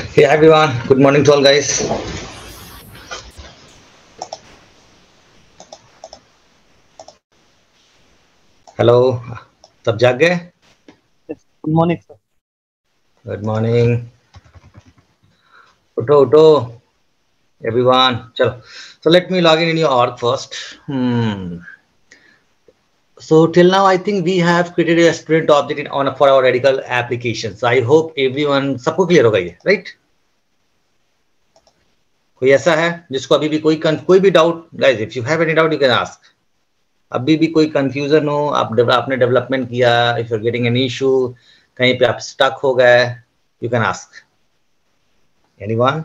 Hey everyone, good morning to all guys. Hello, सब जाग गए? Yes. Good morning, sir. Good morning. उठो everyone. चलो. So let me log in your org first. So till now I think we have created a student object for our radical application. So I hope everyone सबको clear होगा ये, right? कोई ऐसा है जिसको अभी भी कोई भी doubt? Guys, if you have any doubt you can ask. अभी भी कोई कंफ्यूजन हो, आपने डेवलपमेंट किया, if you are getting an issue, कहीं पे आप स्टक हो गए, यू कैन आस्क। एनीवन?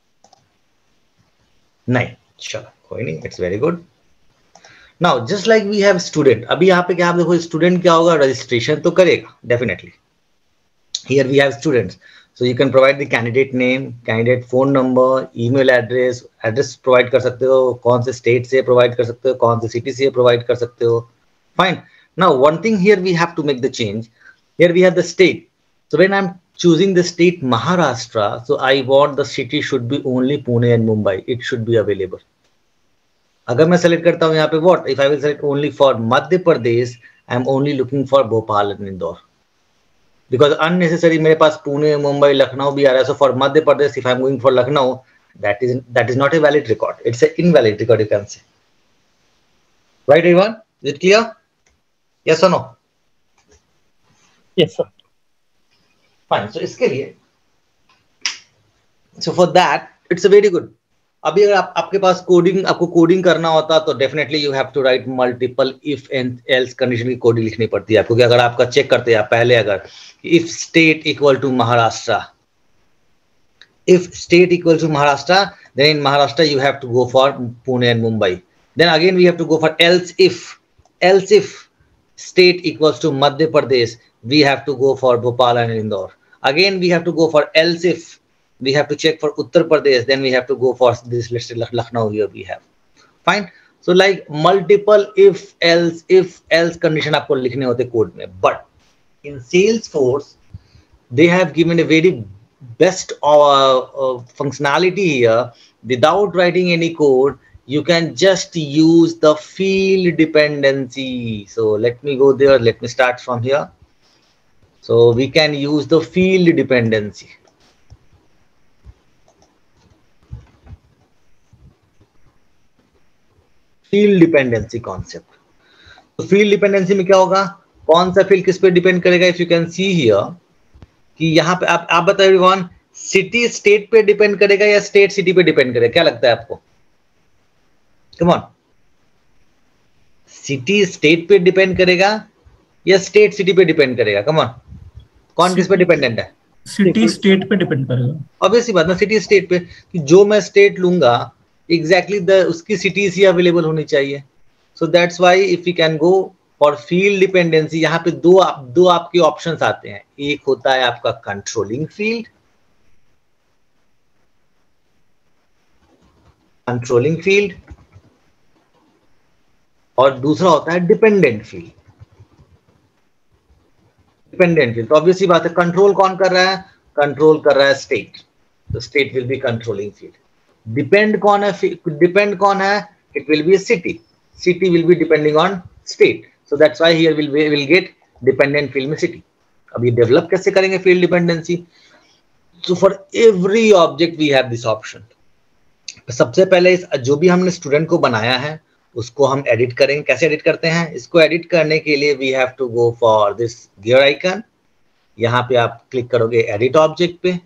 नहीं, चलो कोई नहीं, it's very good. Now just like we have student, अभी यहाँ पे क्या आप देखो, स्टूडेंट क्या होगा, रजिस्ट्रेशन तो करेगा definitely. Here we have students, so you can provide the candidate name, candidate phone number, email address, address provide कर सकते हो, कौन से स्टेट से प्रोवाइड कर सकते हो, कौन से सिटी से प्रोवाइड कर सकते हो। Fine. Now one thing here we have to make the change. Here we have the state. So when I'm choosing the state Maharashtra, so I want the city should be only Pune and Mumbai. It should be available. अगर मैं select करता हूँ यहाँ पे what? If I will select only for Madhya Pradesh, I'm only looking for Bhopal and Indore. Because unnecessary मेरे पास पुणे, मुंबई, लखनऊ भी आ रहा है. So for Madhya Pradesh, if I'm going for Lucknow, that is not a valid record. It's an invalid record, you can say. Right, everyone? Is it clear? Yes or no? Yes, sir. Fine. So इसके लिए, so for that, it's a very good. अभी अगर आपके पास आपको coding करना होता तो definitely you have to write multiple if and else condition की कोडिंग लिखनी पड़ती है आपको, क्योंकि अगर आपका चेक करते हैं पहले, अगर if state equal to Maharashtra, if state equals to Maharashtra, then in Maharashtra you have to go for Pune and Mumbai. Then again we have to go for else if state equals to Madhya Pradesh, we have to go for Bhopal and Indore. Again we have to go for else if we have to check for Uttar Pradesh, then we have to go for this list Lucknow here we have. Fine. So like multiple if else condition आपको लिखने होते code में, but in Salesforce they have given a very best functionality here. Without writing any code, you can just use the field dependency. So let me go there, let me start from here. So we can use the field dependency. Field dependency concept. तो field dependency में क्या होगा, कौन सा field किस पे depend करेगा? If you can see here कि यहाँ पे आप बताओ एवरीवन, सिटी स्टेट पे डिपेंड करेगा या स्टेट सिटी पे डिपेंड करेगा? क्या लगता है आपको? कम ऑन, सिटी स्टेट पे डिपेंड करेगा या स्टेट सिटी पे डिपेंड करेगा? कम ऑन, कौन किस पे डिपेंडेंट है? सिटी स्टेट पे डिपेंड करेगा। ऑब्वियसली बात ना, सिटी स्टेट पे, कि जो मैं स्टेट लूंगा एग्जैक्टली उसकी सिटीज ही अवेलेबल होनी चाहिए. So that's why if you can go for field dependency, यहाँ पे दो आपके ऑप्शंस आते हैं. एक होता है आपका कंट्रोलिंग फील्ड और दूसरा होता है डिपेंडेंट फील्ड. तो ऑब्वियसली बात है, कंट्रोल कौन कर रहा है? कंट्रोल कर रहा है स्टेट. तो state will be controlling field. Depend कौन है? It will be city will be depending on state. So that's why here will get dependent field में सिटी. अब ये डेवलप कैसे करेंगे field dependency? So for every object we have this option. सबसे पहले जो भी हमने स्टूडेंट को बनाया है उसको हम एडिट करेंगे. कैसे एडिट करते हैं? इसको एडिट करने के लिए we have to go for this gear icon. यहाँ पे आप क्लिक करोगे एडिट ऑब्जेक्ट पे.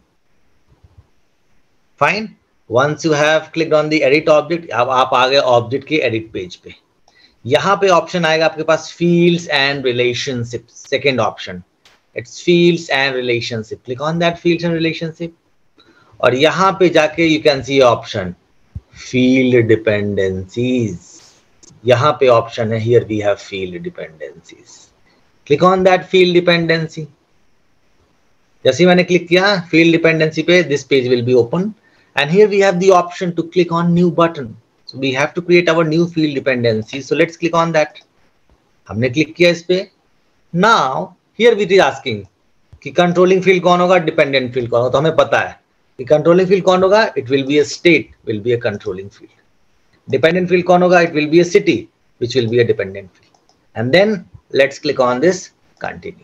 Fine. Once you have clicked on the edit object, अब आप आ गए ऑब्जेक्ट के एडिट पेज पे. यहाँ पे ऑप्शन आएगा आपके पास fields and relationship. Second option, it's fields and relationship. Click on that fields and relationship और यहाँ पे जाके you can see option field dependencies. यहाँ पे ऑप्शन है, here we have field dependencies. Click on that field dependency. जैसे मैंने click किया फील्ड डिपेंडेंसी पे, this page will be open and here we have the option to click on new button. So we have to create our new field dependency. So let's click on that. हमने click किया इस पे. Now here it is asking कि controlling field कौन होगा, dependent field कौन होगा. तो हमें पता है कि कंट्रोलिंग फील्ड कौन होगा? It will be a state, will be a controlling field. Dependent field कौन होगा? It will be a city, which will be a dependent field. And then let's click on this continue.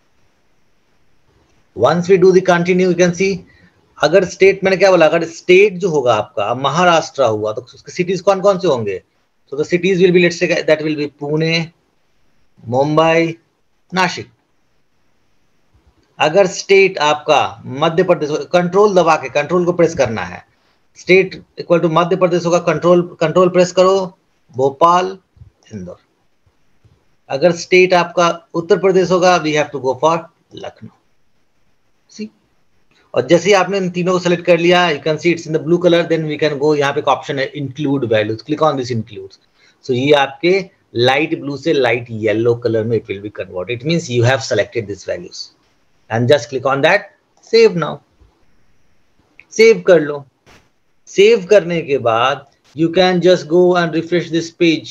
Once we do the continue, you can see अगर state, मैंने क्या बोला, अगर state जो होगा आपका महाराष्ट्र हुआ तो उसके सिटीज कौन कौन से होंगे? So the cities will be, let's say that will be Pune, Mumbai, Nashik. अगर स्टेट आपका मध्य प्रदेश, कंट्रोल दबा के कंट्रोल को प्रेस करना है, state equal to Madhya Pradesh होगा, कंट्रोल प्रेस करो, भोपाल, इंदौर. अगर स्टेट आपका उत्तर प्रदेश होगा, we have to go for Lucknow. See, और जैसे ही आपने इन तीनों को सेलेक्ट कर लिया, you can see it's in the blue colour, then we can go, यहाँ पे एक ऑप्शन है include values, click on this includes. So ये आपके लाइट ब्लू से लाइट येलो कलर में it will be convert. It means you have selected this values and just click on that, save now. Save कर लो. Save करने के बाद you can just go and refresh this page.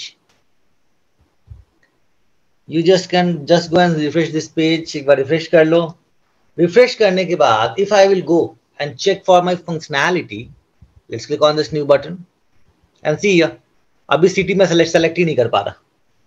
You just can just go and refresh this page. एक बार refresh कर लो. Refresh करने के बाद if I will go and check for my functionality, let's click on this new button and see here. अभी city में select ही नहीं कर पा रहा.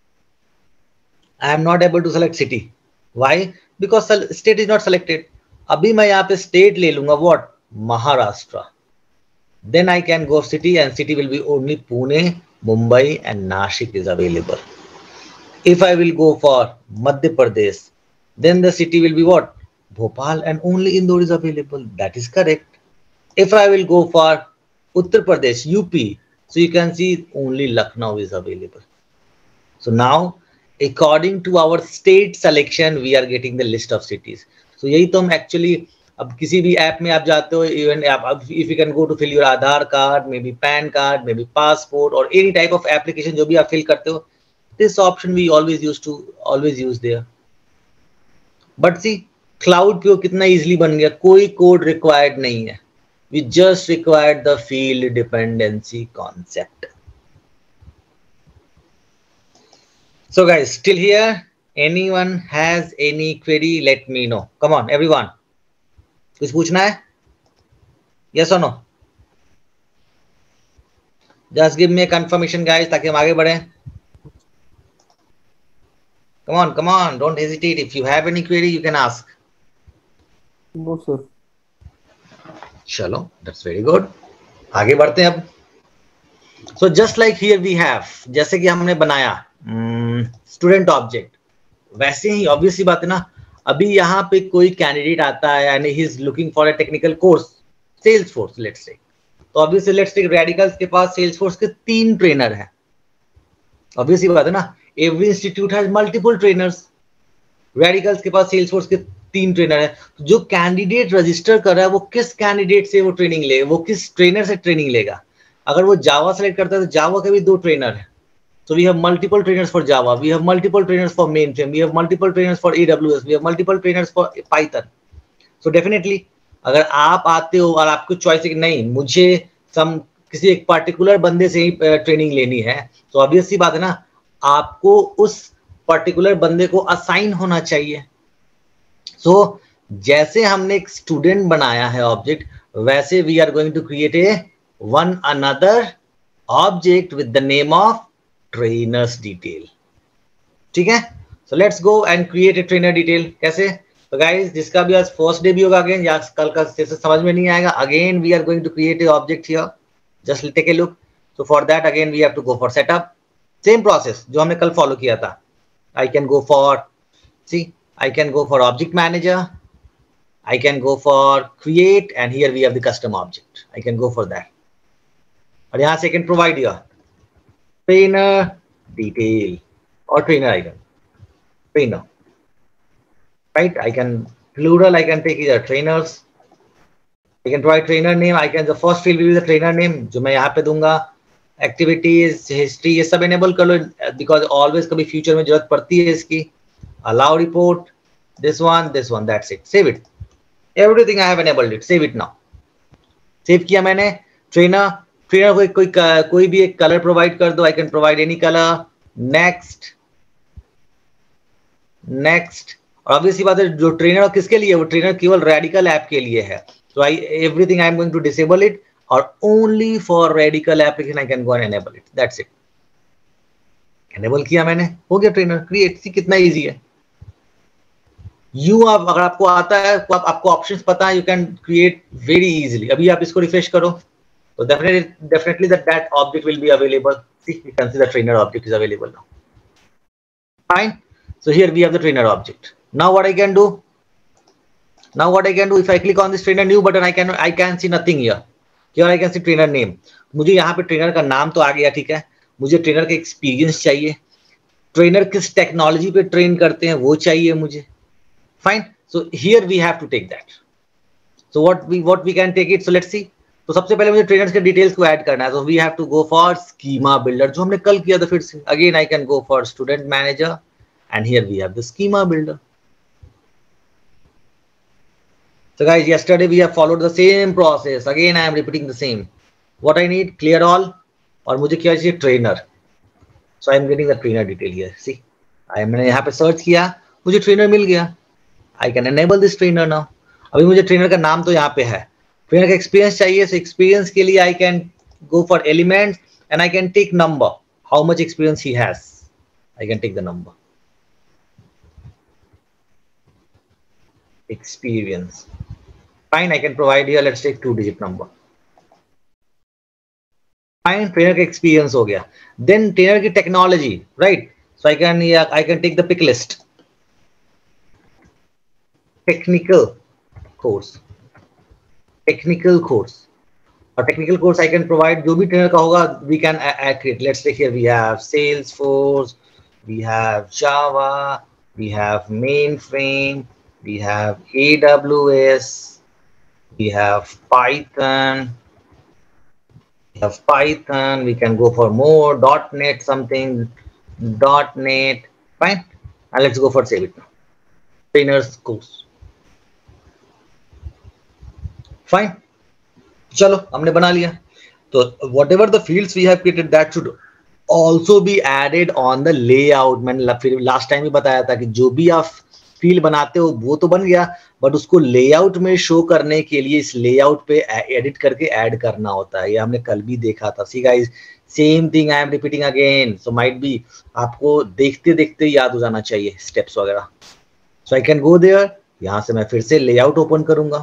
I am not able to select city. Why? Because state is not selected. अभी मैं यहाँ पे state ले लूंगा, what? Maharashtra. Then I can go city and city will be only Pune, Mumbai and Nashik is available. If I will go for Madhya Pradesh, then the city will be what? Bhopal and only Indore is available. That is correct. If I will go for Uttar Pradesh, UP, so you can see only Lucknow is available. So now, according to our state selection, we are getting the list of cities. So यही तो हम actually, अब किसी भी app में आप जाते हो, even if you can go to fill your Aadhaar card, maybe PAN card, maybe passport or any type of application जो भी आप fill करते हो, this option we always use there. But see, cloud पे कितना easily बन गया, कोई code required नहीं है. We just required the field dependency concept. So guys, till here, anyone has any query, let me know. Come on, everyone. कुछ पूछना है? Yes or no? Just give me a confirmation, guys, ताकि हम आगे बढ़ें. Come on, don't hesitate. If you have any query, you can ask. No, sir. चलो, that's very good. आगे बढ़ते हैं अब. So just like here we have, जैसे कि हमने बनाया स्टूडेंट ऑब्जेक्ट, वैसे ही ऑब्वियस सी बात है ना. अभी यहाँ पे कोई कैंडिडेट आता है and he is looking for a technical course, Salesforce let's say. तो ऑब्वियसली लेट्स टेक रेडिकल्स के पास सेल्सफोर्स के 3 ट्रेनर हैं. ऑब्वियस सी बात है ना. Every institute has multiple trainers. Radicals के पास Salesforce के 3 ट्रेनर है. जो कैंडिडेट रजिस्टर कर रहा है वो किस कैंडिडेट से वो ट्रेनिंग लेगा, वो किस ट्रेनर से ट्रेनिंग लेगा. अगर वो जावा सेलेक्ट करता है तो जावा के भी 2 ट्रेनर है. So we have multiple trainers for Java, we have multiple trainers for mainframe, we have multiple trainers for AWS, we have multiple trainers for Python. So definitely अगर आप आते हो और आपको चॉइस है कि नहीं मुझे किसी एक पर्टिकुलर बंदे से ही ट्रेनिंग लेनी है, तो ऑब्वियस सी बात है ना, आपको उस पर्टिकुलर बंदे को असाइन होना चाहिए. सो जैसे हमने एक स्टूडेंट बनाया है ऑब्जेक्ट, वैसे we are going to create a one another object with the name of trainers detail. ठीक है. So let's go and create a trainer detail. कैसे? तो गाइस, जिसका भी आज फर्स्ट डे भी होगा अगेन, या कल का जैसे समझ में नहीं आएगा, again we are going to create a object here. Just take a look. So for that again we have to go for setup. Same process जो हमने कल फॉलो किया था. I can go for I can go for object manager, I can go for create and here we have the custom object. I can go for that और यहाँ से I can provide your trainer detail और trainer icon. Trainer, right? I can plural, I can take either trainers, I can provide trainer name, I can, the first field will be the trainer name जो मैं यहाँ पे दूंगा. Activities, history, ये सब enable कर लो बिकॉज ऑलवेज कभी फ्यूचर में जरूरत पड़ती है इसकी. Allow report, this one, that's it. Save it. Everything I have enabled it. Save it now. Save किया मैंने. ट्रेनर को कोई भी एक कलर प्रोवाइड कर दो. I can provide any colour. Next. और ऑब्वियसली बात है जो ट्रेनर किसके लिए, वो ट्रेनर केवल रेडिकल ऐप के लिए है. So I everything I am going to disable it और only for radical application I can go and enable it. That's it. Enable किया मैंने, हो गया ट्रेनर क्रिएट. सी कितना इजी है. आप अगर आपको आता है तो आपको ऑप्शंस पता है, you can create very easily. अभी आप इसको रिफ्रेश करो तो definitely that object will be available. See, you can see the trainer object is available now. Fine. So here we have the trainer object. Now what I can do, if I click on this trainer new button, I can see nothing here. Here I can see trainer name. मुझे यहाँ पे trainer का नाम तो आ गया, ठीक है. मुझे ट्रेनर का एक्सपीरियंस चाहिए, ट्रेनर किस टेक्नोलॉजी पे ट्रेन करते हैं वो चाहिए मुझे. Fine. So here we have to take that. So what we can take it. So let's see. तो सबसे पहले मुझे ट्रेनर्स के डिटेल्स को ऐड करना है. तो we have to go for schema builder, जो हमने कल किया था. फिर से again I can go for student manager and here we have the schema builder. So guys, yesterday we have followed the same process. Again I am repeating the same. What I need, clear all. और मुझे क्या चाहिए, trainer. So I am getting the trainer detail here. See, मैंने यहाँ पे search किया, मुझे trainer मिल गया. I can enable this trainer now. अभी मुझे ट्रेनर का नाम तो यहाँ पे है. ट्रेनर का एक्सपीरियंस चाहिए. So एक्सपीरियंस के लिए I can go for elements and I can take number. How much experience he has. I can take the number. Experience. Fine, I can provide here. Let's take 2-digit number. Fine, trainer का experience हो गया. Then trainer की technology, right? So I can take the pick list. Technical course. और technical course I can provide. जो भी trainer का होगा we can create. Let's take here we have Salesforce, we have Java, we have mainframe, we have AWS, we have Python. We can go for more .NET something, .NET. Fine, and let's go for save it now. Trainers course. Fine. चलो हमने बना लिया. तो whatever the fields we have created that should also be added on the layout. मैंने फिर last time भी बताया था कि जो भी आप फील्ड बनाते हो वो तो बन गया, बट उसको लेआउट में शो करने के लिए इस लेआउट पे एडिट करके ऐड करना होता है. ये हमने कल भी देखा था. See guys, same thing I am repeating again. So might be आपको देखते देखते याद हो जाना चाहिए स्टेप्स वगैरह. So I can go there. यहां से मैं फिर से लेआउट ओपन करूंगा.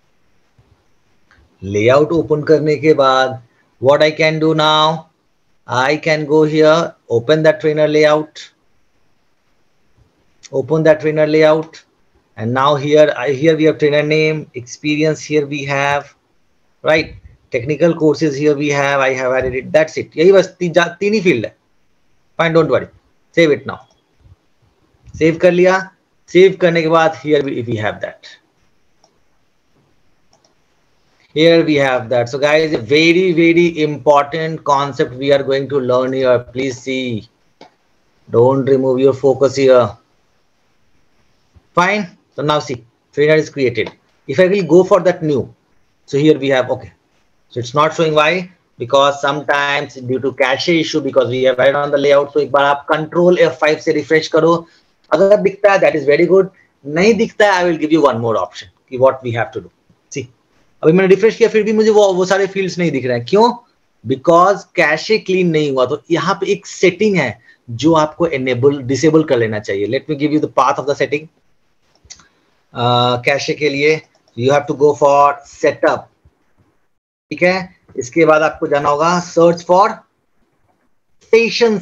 लेआउट ओपन करने के बाद what I can do now, I can go here, open that trainer layout, and now here we have trainer name, experience here we have, right, technical courses here we have, I have added it. That's it. यही बस तीन ही field है. Fine, don't worry. Save it now. Save कर लिया. Save करने के बाद here we have that. Here we have that. So guys, a very, very important concept we are going to learn here. Please see. Don't remove your focus here. Fine. So now see, trainer is created. If I will go for that new, so here we have, okay. So it's not showing. Why? Because sometimes due to cache issue, because we have added on the layout. So एक बार आप Control F5 से refresh करो. अगर दिखता है, that is very good. नहीं दिखता है, I will give you one more option. कि what we have to do. See. अभी मैंने रिफ्रेश किया फिर भी मुझे वो सारे फील्ड्स नहीं दिख रहे हैं. क्यों? बिकॉज कैशे क्लीन नहीं हुआ. तो यहाँ पे एक सेटिंग है जो आपको डिसेबल कर लेना चाहिए. Let me give you the path of the setting. Cache के लिए you have to go for setup. ठीक है. इसके बाद आपको जाना होगा सर्च फॉर सेशन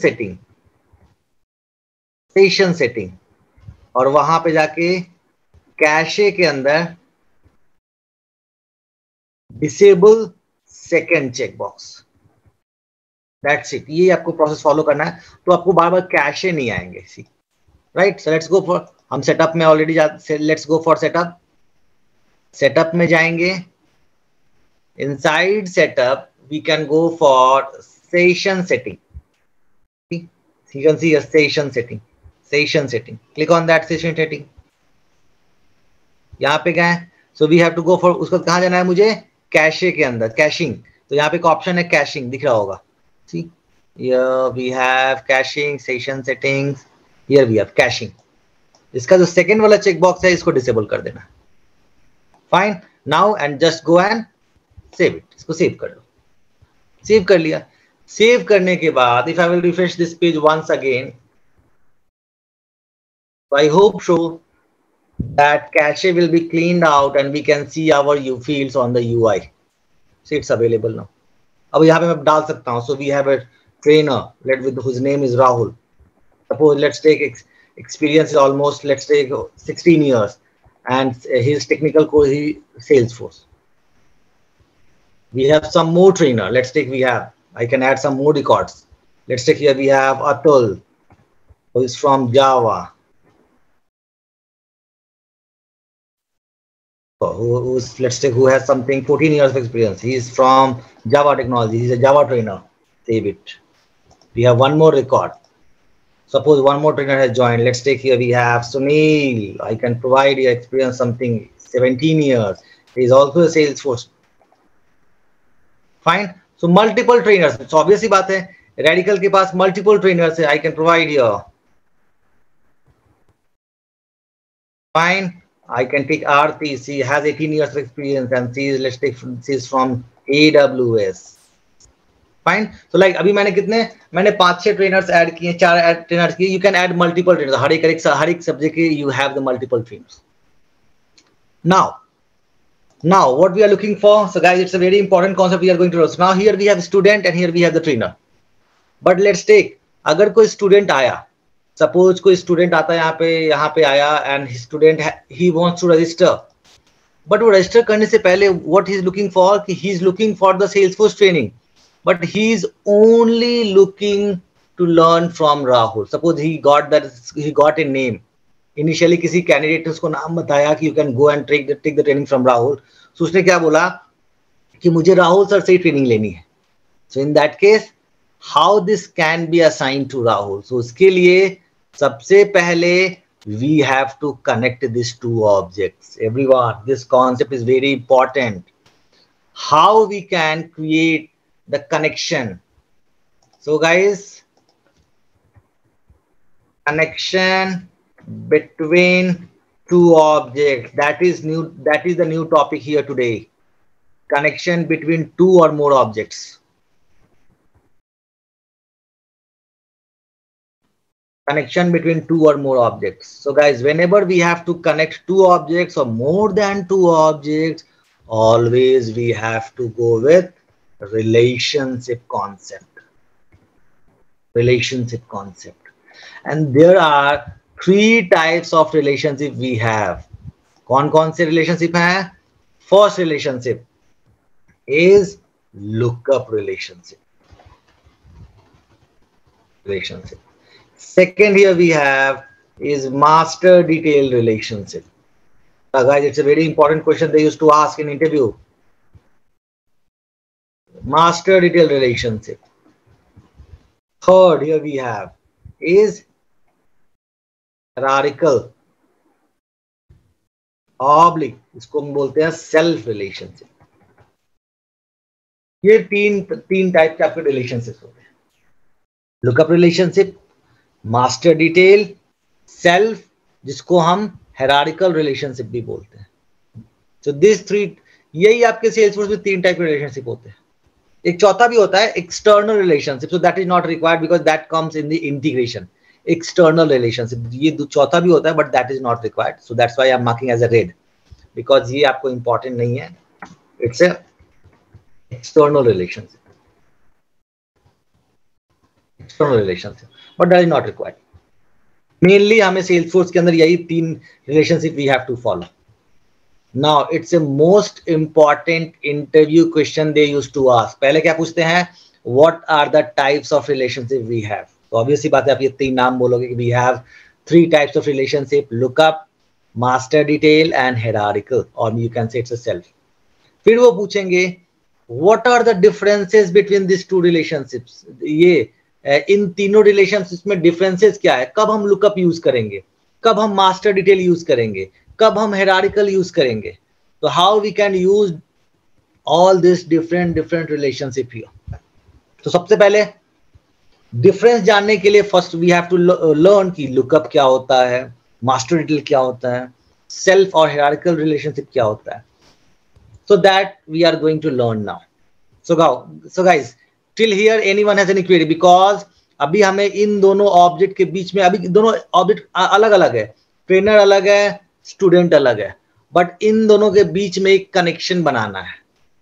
सेटिंग, और वहां पे जाके कैशे के अंदर disable second checkbox. That's it. ये आपको प्रोसेस फॉलो करना है. तो आपको बार बार कैशे नहीं आएंगे. See right. So let's go for, हम सेटअप में already let's go for setup में जाएंगे. Inside setup we can go for session setting. you can see a session setting. Click on that session setting. यहाँ पे गए. So we have to go for, उसको कहाँ जाना है मुझे? कैशे के अंदर, कैशिंग. तो यहाँ पे एक ऑप्शन है कैशिंग, दिख रहा होगा. See, here we have caching, session settings. Here we have caching. इसका जो सेकंड वाला चेक बॉक्स है इसको डिसेबल कर देना। Fine, now and just go and save it, इसको सेव कर लो। सेव कर लिया। सेव करने के बाद if I will refresh this page once again, I hope so that cache will be cleaned out and we can see our fields on the UI. So it's available now. अब यहाँ पे मैं डाल सकता हूँ. So we have a trainer, whose name is Rahul. Suppose let's take experience is almost, let's take 16 years, and his technical course is Salesforce. We have some more trainer. Let's take, I can add some more records. Let's take here we have Atul, who is from Java. Let's take who has something 14 years of experience. He is from Java technology. He's a Java trainer. Save it. We have one more record. Suppose one more trainer has joined. Let's take here we have Sunil. I can provide your experience something 17 years. He is also a Salesforce. Fine. So multiple trainers. So obviously बात है. Radical के पास multiple trainers है. I can provide here. Fine. I can take Aarti. She has 18 years of experience and she is from AWS. Fine. So like अभी मैंने 5-6 trainers add किए, 4 trainers किए. You can add multiple trainers. हर एक subject के you have the multiple trainers. Now what we are looking for. So guys, it's a very important concept we are going to do. So now here we have student and here we have the trainer. But let's take, अगर कोई student आया, suppose कोई student आता है यहाँ पे आया and student he wants to register, but वो रजिस्टर करने से पहले what he is looking for, कि he is looking for the Salesforce training, but he is only looking to learn from Rahul. Suppose he got a name initially, किसी candidate ने उसको नाम बताया कि you can go and take the training from Rahul. So उसने क्या बोला कि मुझे राहुल सर से ही ट्रेनिंग लेनी है. So in that case how this can be assigned to Rahul. So उसके लिए सबसे पहले we have to connect these two objects. Everyone, this concept is very important. How we can create the connection. So guys, connection between two objects, that is the new topic here today. Connection between two or more objects. Connection between two or more objects. So guys, whenever we have to connect two objects or more than two objects, always we have to go with relationship concept. Relationship concept. And there are 3 types of relationship we have. कौन से relationship है? First relationship is lookup relationship. Second here we have is master detail relationship. Guys, it's a very important question they used to ask in interview. Master detail relationship. Third here we have is hierarchical oblique, इसको हम बोलते हैं self relationship. ये तीन type के आपके relationship होते हैं. Lookup relationship, master detail, self, जिसको हम हायरार्किकल रिलेशनशिप भी बोलते हैं. सो दिस 3, यही आपके सेल्सफोर्स में 3 टाइप के रिलेशनशिप होते हैं. एक चौथा भी होता है external relationship. So that is not required because that comes in the integration. External relationship, ये चौथा भी होता है but that is not required. So that's why I am marking as a red, because ये आपको इंपॉर्टेंट नहीं है. It's a external relationship. External relationship but that is not required. Mainly हमें सेल्सफोर्स के अंदर यही 3 relationship we have to follow. Now it's a most important interview question they used to ask. पहले क्या पूछते हैं, what are the types of relationship we have. तो obviously बात है, आप ये 3 नाम बोलोगे कि we have 3 types of relationship, lookup, master detail and hierarchical, और you can say it's a self. फिर वो पूछेंगे what are the differences between this 2 relationships. ये इन तीनों रिलेशनशिप्स में डिफरेंसेस क्या है, कब हम लुकअप यूज करेंगे, कब हम मास्टर डिटेल यूज करेंगे, कब हम हायरार्किकल यूज करेंगे. तो how we can use all this different relationship here. तो सबसे पहले डिफरेंस जानने के लिए first we have to learn कि लुकअप क्या होता है, मास्टर डिटेल क्या होता है, सेल्फ और हायरार्किकल रिलेशनशिप क्या होता है. So that we are going to learn now. So guys, till here anyone has any query? Because अभी हमें इन दोनों ऑब्जेक्ट के बीच में, अभी दोनों ऑब्जेक्ट अलग अलग है, ट्रेनर अलग है, स्टूडेंट अलग है, बट इन दोनों के बीच में एक कनेक्शन बनाना है.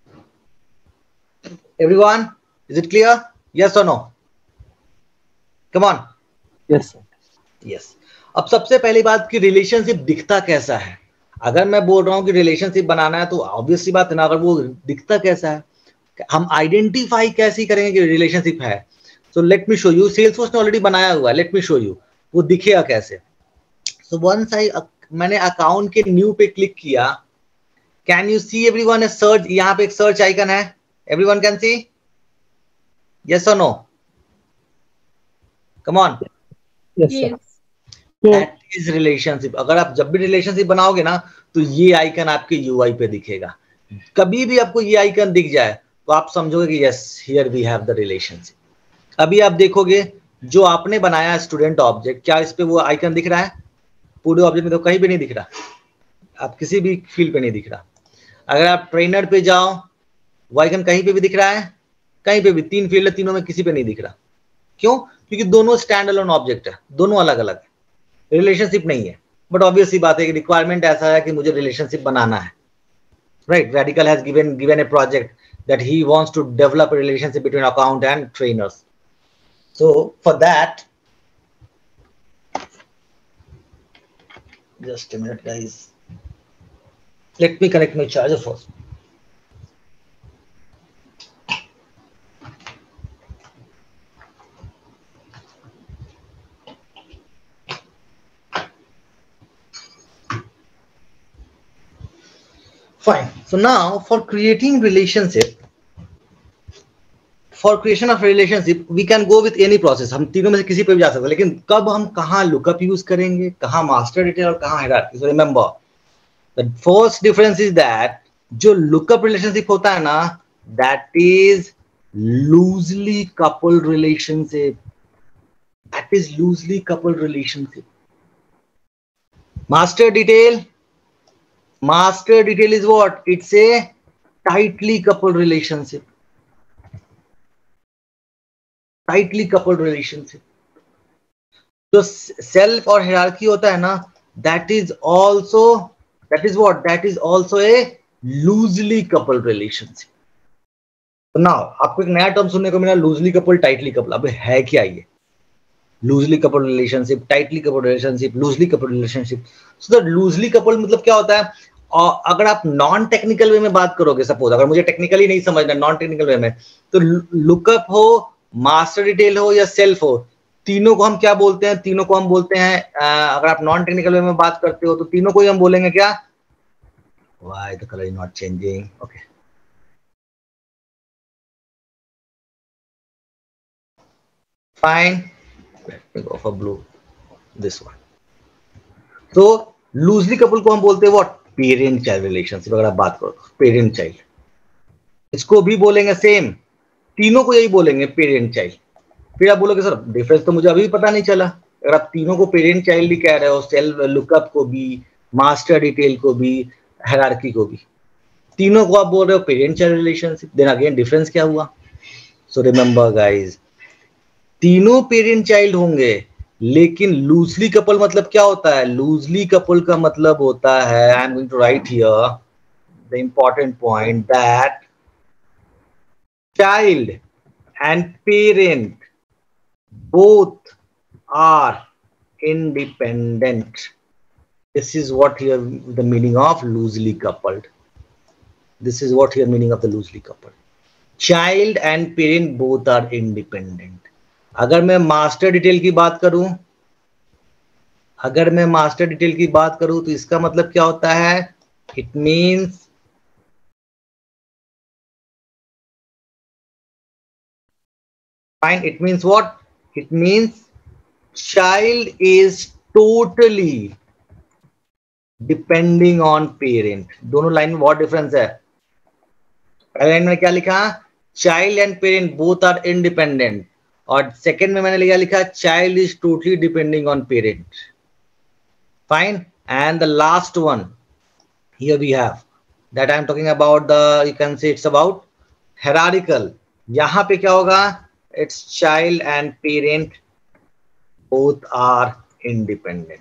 Everyone, is it clear? Yes or no? Come on. Yes sir. Yes. अब सबसे पहली बात कि रिलेशनशिप दिखता कैसा है. अगर मैं बोल रहा हूं कि रिलेशनशिप बनाना है तो ऑब्वियस सी बात है ना, अगर वो दिखता कैसा है, हम आइडेंटिफाई कैसे करेंगे कि रिलेशनशिप है. So let me show you. Salesforce ने ऑलरेडी बनाया हुआ है, लेट मी शो यू वो दिखेगा कैसे. सो वंस मैंने अकाउंट के न्यू पे क्लिक किया, can you see everyone a search, यहाँ पे एक सर्च आइकन है, एवरीवन कैन सी? यस और no? Come on. Yes sir. That is relationship. अगर आप जब भी रिलेशनशिप बनाओगे ना तो ये आइकन आपके यूआई पे दिखेगा. कभी भी आपको ये आइकन दिख जाए तो आप समझोगे कि yes, here we have the relationship. अभी आप देखोगे जो आपने बनाया स्टूडेंट ऑब्जेक्ट, क्या इस पे वो आइकन दिख रहा है? पूरे ऑब्जेक्ट में तो कहीं पे नहीं दिख रहा, आप किसी भी फील्ड पे नहीं दिख रहा. अगर आप ट्रेनर पे जाओ, वो आइकन कहीं पे भी दिख रहा है? कहीं पे भी. 3 फील्ड है, तीनों में किसी पे नहीं दिख रहा. क्यों? क्योंकि दोनों स्टैंड अलोन ऑब्जेक्ट है, दोनों अलग अलग है, रिलेशनशिप नहीं है. बट ऑब्वियस सी बात है कि रिक्वायरमेंट ऐसा है कि मुझे रिलेशनशिप बनाना है, right. Radical has given a project that he wants to develop a relationship between account and trainers. So for that, just a minute guys, let me connect my charger first. Fine. So now for creating relationship, for creation of relationship, we can go with any process. हम तीनों में से किसी पे भी जा सकते हैं, लेकिन कब हम कहाँ लुकअप यूज करेंगे, कहाँ मास्टर डिटेल और कहाँ hierarchy. So remember, the first difference is that जो लुकअप रिलेशनशिप होता है ना, that is loosely coupled relationship. That is loosely coupled relationship. Master detail is what? It's a tightly coupled relationship. Tightly coupled relationship. जो self और hierarchy होता है ना, that is what? That is also a loosely coupled relationship. तो now आपको एक नया term सुनने को मिला, लूजली कपल, टाइटली कपल. अब है क्या ये? Loosely couple relationship, tightly couple relationship, loosely couple relationship. So the loosely couple मतलब क्या होता है? और अगर आप नॉन टेक्निकल वे में बात करोगे, सपोज अगर मुझे टेक्निकली नहीं समझना, नॉन टेक्निकल वे में, तो लुकअप हो, मास्टर डिटेल हो या सेल्फ हो, तीनों को हम क्या बोलते हैं? तीनों को हम बोलते हैं, अगर आप नॉन टेक्निकल वे में बात करते हो तो तीनों को ही हम बोलेंगे क्या? Why the color is not changing? Okay. Fine. Let me go for blue. This one. तो लूजली कपल को हम बोलते हैं व्हाट? Parent child relationship. अगर आप बात करो पेरेंट चाइल्ड, इसको भी बोलेंगे सेम, तीनों को यही बोलेंगे पेरेंट चाइल्ड. फिर आप बोलोगे सर डिफरेंस तो मुझे अभी भी पता नहीं चला. अगर आप तीनों को पेरेंट चाइल्ड ही कह रहे हो, सेल्फ लुकअप को भी, मास्टर डिटेल को भी, हायरार्की को भी, तीनों को आप बोल रहे हो parent child relationship, then again difference क्या हुआ? सो रिमेंबर गाइज, तीनों पेरेंट चाइल्ड होंगे, लेकिन लूजली कपल मतलब क्या होता है? लूजली कपल का मतलब होता है, I am going to write here the important point, that child and parent both are independent. This is what here the meaning of loosely coupled. This is what here meaning of the loosely coupled. Child and parent both are independent. अगर मैं master detail की बात करूं, तो इसका मतलब क्या होता है? It means fine. It means what? It means child is totally depending on parent. दोनों लाइन में बहुत डिफरेंस है. पहले लाइन में क्या लिखा? Child and parent both are independent, और सेकंड में मैंने लिखा child is totally depending on parent. Fine. And the last one here we have that I am talking about, the you can say it's about hierarchical. यहाँ पे क्या होगा? It's child and parent both are independent.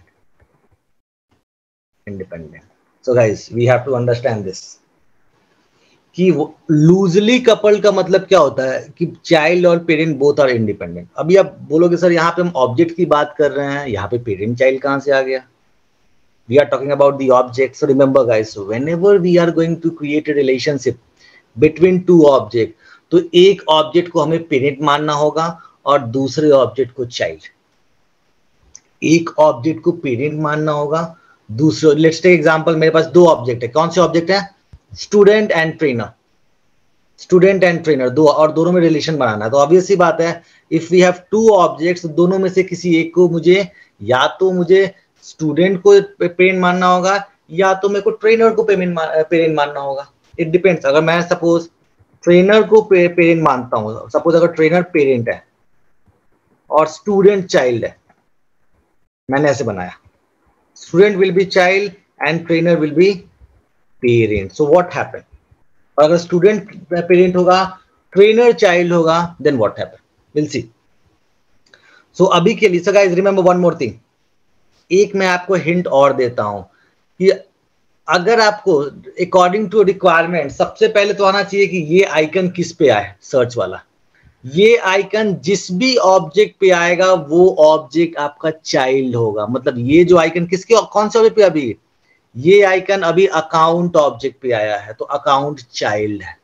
So guys, we have to understand this कि loosely coupled का मतलब क्या होता है कि चाइल्ड और पेरेंट बोथ आर इंडिपेंडेंट। अभी आप बोलोगे सर यहाँ पे हम ऑब्जेक्ट की बात कर रहे हैं, यहाँ पे पेरेंट चाइल्ड कहाँ से आ गया? We are talking about the object. So remember guys, so whenever we are going to create a relationship between two object, तो एक ऑब्जेक्ट को हमें पेरेंट मानना होगा और दूसरे ऑब्जेक्ट को चाइल्ड। एक ऑब्जेक्ट को पेरेंट मानना होगा, दूसरे, लेट्स टेक एग्जांपल, मेरे पास दो ऑब्जेक्ट है। कौन से ऑब्जेक्ट है? Student and trainer. Student and trainer दो, और दोनों में रिलेशन बनाना है। तो ऑब्वियस सी बात है, if we have two objects, दोनों में से किसी एक को मुझे, या तो मुझे स्टूडेंट को पेरेंट मानना होगा या तो मेरे को ट्रेनर को पेरेंट मानना होगा। It depends. अगर मैं सपोज ट्रेनर को पेरेंट मानता हूँ, सपोज अगर ट्रेनर पेरेंट है और स्टूडेंट चाइल्ड है, मैंने ऐसे बनाया, student will be child and trainer will be parent. So what happen? अगर स्टूडेंट पेरेंट होगा, ट्रेनर चाइल्ड होगा, then what happen? Will see. So अभी के लिए, so guys remember one more thing, एक मैं आपको हिंट और देता हूं कि अगर आपको अकॉर्डिंग टू रिक्वायरमेंट, सबसे पहले तो आना चाहिए कि ये आइकन किस पे आए, सर्च वाला। ये आइकन जिस भी ऑब्जेक्ट पे आएगा वो ऑब्जेक्ट आपका चाइल्ड होगा। मतलब ये जो आइकन किसके, कौन से ऑब्जेक्ट पे? अभी ये आइकन अभी अकाउंट ऑब्जेक्ट पे आया है, तो अकाउंट चाइल्ड है।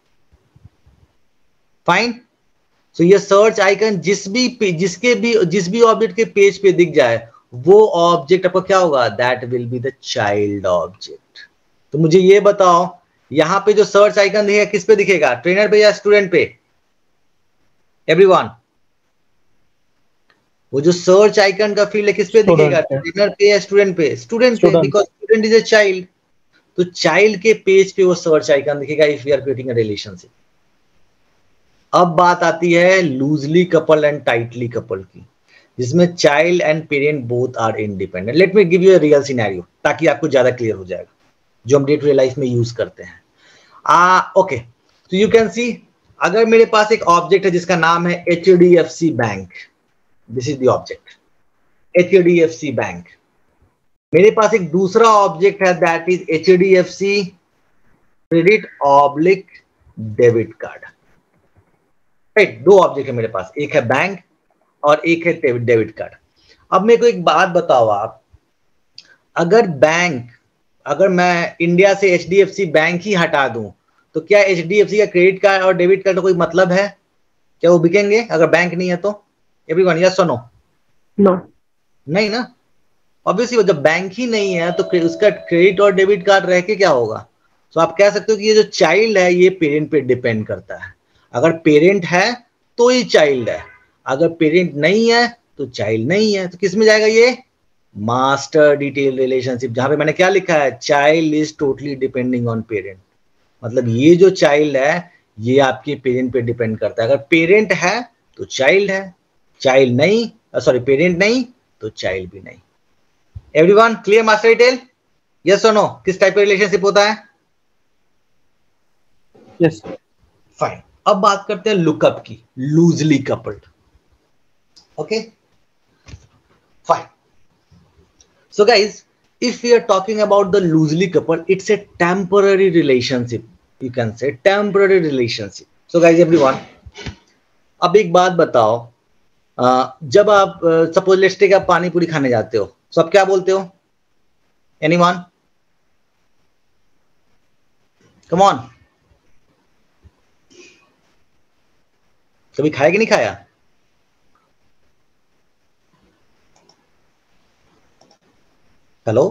फाइन। सो ये सर्च आइकन जिस भी ऑब्जेक्ट के पेज पे दिख जाए, वो ऑब्जेक्ट आपका क्या होगा? That will be the child object. तो मुझे ये बताओ, यहां पे जो सर्च आइकन दिखेगा किस पे दिखेगा? ट्रेनर पे या स्टूडेंट पे? एवरीवन, वो जो सर्च आइकन का फील्ड है किस पे दिखेगा? ट्रेनर पे या स्टूडेंट पे? स्टूडेंट पे, because student is a child. तो चाइल्ड के पेज पे वो सर्च आइकन दिखेगा if we are creating a relationship. अब बात आती है loosely couple and tightly couple की, जिसमें child and parent both are independent. Let me give you a real scenario ताकि आपको ज्यादा क्लियर हो जाएगा, जो हम डे टू डे लाइफ में यूज करते हैं। ओके, तो यू कैन सी, अगर मेरे पास एक ऑब्जेक्ट है जिसका नाम है HDFC bank, this is the object HDFC bank. मेरे पास एक दूसरा ऑब्जेक्ट है that is HDFC credit oblique debit card. Right, दो ऑब्जेक्ट है मेरे पास, एक है बैंक और एक है डेबिट कार्ड। अब मेरे को एक बात बताओ आप, अगर मैं इंडिया से HDFC बैंक ही हटा दूं, तो क्या HDFC का क्रेडिट कार्ड और डेबिट कार्ड का कोई मतलब है? क्या वो बिकेंगे अगर बैंक नहीं है तो? एवरीवन, यस और नो? नो, नहीं ना। ऑब्वियसली जब बैंक ही नहीं है तो उसका क्रेडिट और डेबिट कार्ड रह के क्या होगा? तो आप कह सकते हो कि ये जो चाइल्ड है ये पेरेंट पे डिपेंड करता है। अगर पेरेंट है तो ही चाइल्ड है, अगर पेरेंट नहीं है तो चाइल्ड नहीं है। तो किस में जाएगा ये? मास्टर डिटेल रिलेशनशिप, जहां पे मैंने क्या लिखा है? Child is totally depending on parent. मतलब ये जो चाइल्ड है ये आपके पेरेंट पे डिपेंड करता है। अगर पेरेंट है तो चाइल्ड है, चाइल्ड नहीं, सॉरी पेरेंट नहीं तो चाइल्ड भी नहीं। Everyone clear master detail? Yes और नो? किस टाइप का रिलेशनशिप होता है? यस। फाइन। अब बात करते हैं लुकअप की, loosely coupled. Okay fine. So guys, if we are talking about the loosely coupled, it's a temporary relationship, you can say temporary relationship. So guys, everyone, अब एक बात बताओ, जब आप सपोज लेट्स टेक आप पानी पूरी खाने जाते हो, तो आप क्या बोलते हो? एनीवन? कम ऑन, कभी खाया कि नहीं खाया? हेलो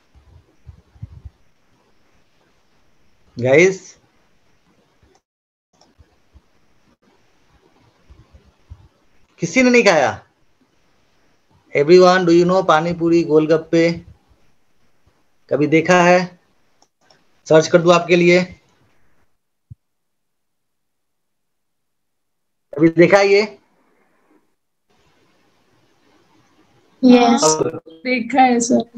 गाइस, किसी ने नहीं खाया? एवरीवन, डू यू नो पानी पूरी गोलगप्पे? कभी देखा है? सर्च कर दूं आपके लिए? कभी देखा है ये? यस, देखा है सर।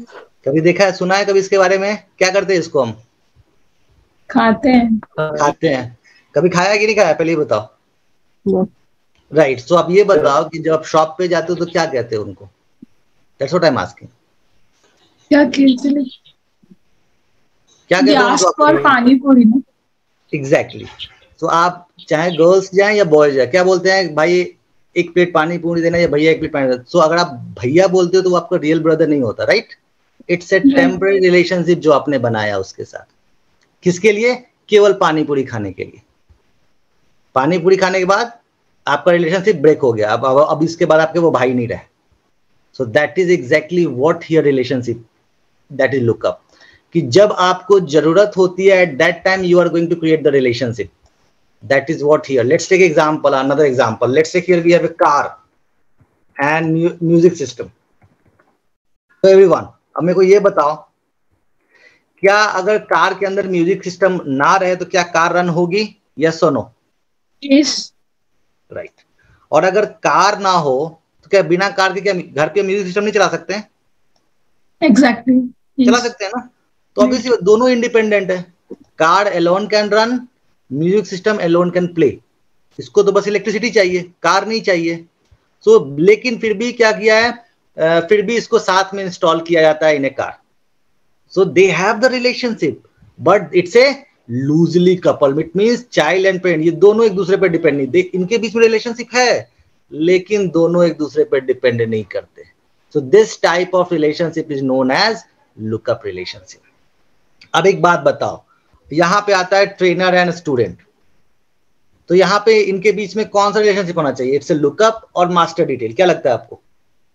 कभी देखा है, सुना है कभी इसके बारे में? क्या करते हैं इसको हम? खाते हैं। कभी खाया कि नहीं खाया, पहले ही बताओ। राइट, सो आप ये बताओ कि जब आप शॉप पे जाते हो तो क्या कहते हो उनको? That's what I am asking. क्या कहते हैं? क्या कहते हो उनको? और पानी पूरी ना। एग्जैक्टली। तो आप चाहे गर्ल्स जाएं या बॉयज जाए, क्या बोलते हैं? भाई एक प्लेट पानी पूरी देना, या भैया एक प्लेट पानी देना। सो अगर आप भैया बोलते हो तो वो आपका रियल ब्रदर नहीं होता, right? It's a temporary relationship जो आपने बनाया उसके साथ। किसके लिए? केवल पानी पूरी खाने के लिए। पानी पूरी खाने के बाद आपका रिलेशनशिप ब्रेक हो गया, अब इसके बाद आपके वो भाई नहीं रहे। So that is exactly what here relationship, that is lookup. कि जब आपको जरूरत होती है, at that time you are going to create the relationship. That is what here. Let's take example, another example. Let's say here we have a car and music system. So everyone, अब मेरे को ये बताओ, क्या अगर car के अंदर music system ना रहे तो क्या कार रन होगी? यस और नो? यस। राइट। और अगर कार ना हो तो क्या बिना कार के क्या घर पे म्यूजिक सिस्टम नहीं चला सकते हैं? एग्जैक्टली। चला सकते हैं ना? तो ऑब्वियसली दोनों इंडिपेंडेंट है। Car alone can run, music system alone can play. इसको तो बस इलेक्ट्रिसिटी चाहिए, कार नहीं चाहिए। सो लेकिन फिर भी क्या किया है, फिर भी इसको साथ में इंस्टॉल किया जाता है in a car. So they have the relationship but it's a loosely couple. It means child and parent, ये दोनों एक दूसरे पर डिपेंड नहीं, इनके बीच में रिलेशनशिप है लेकिन दोनों एक दूसरे पर डिपेंड नहीं करते। So this type of relationship is known as lookup relationship. अब एक बात बताओ, यहां पे आता है ट्रेनर एंड स्टूडेंट। तो यहां पे इनके बीच में कौन सा रिलेशनशिप होना चाहिए? इट्स ए लुकअप और मास्टर डिटेल। क्या लगता है आपको?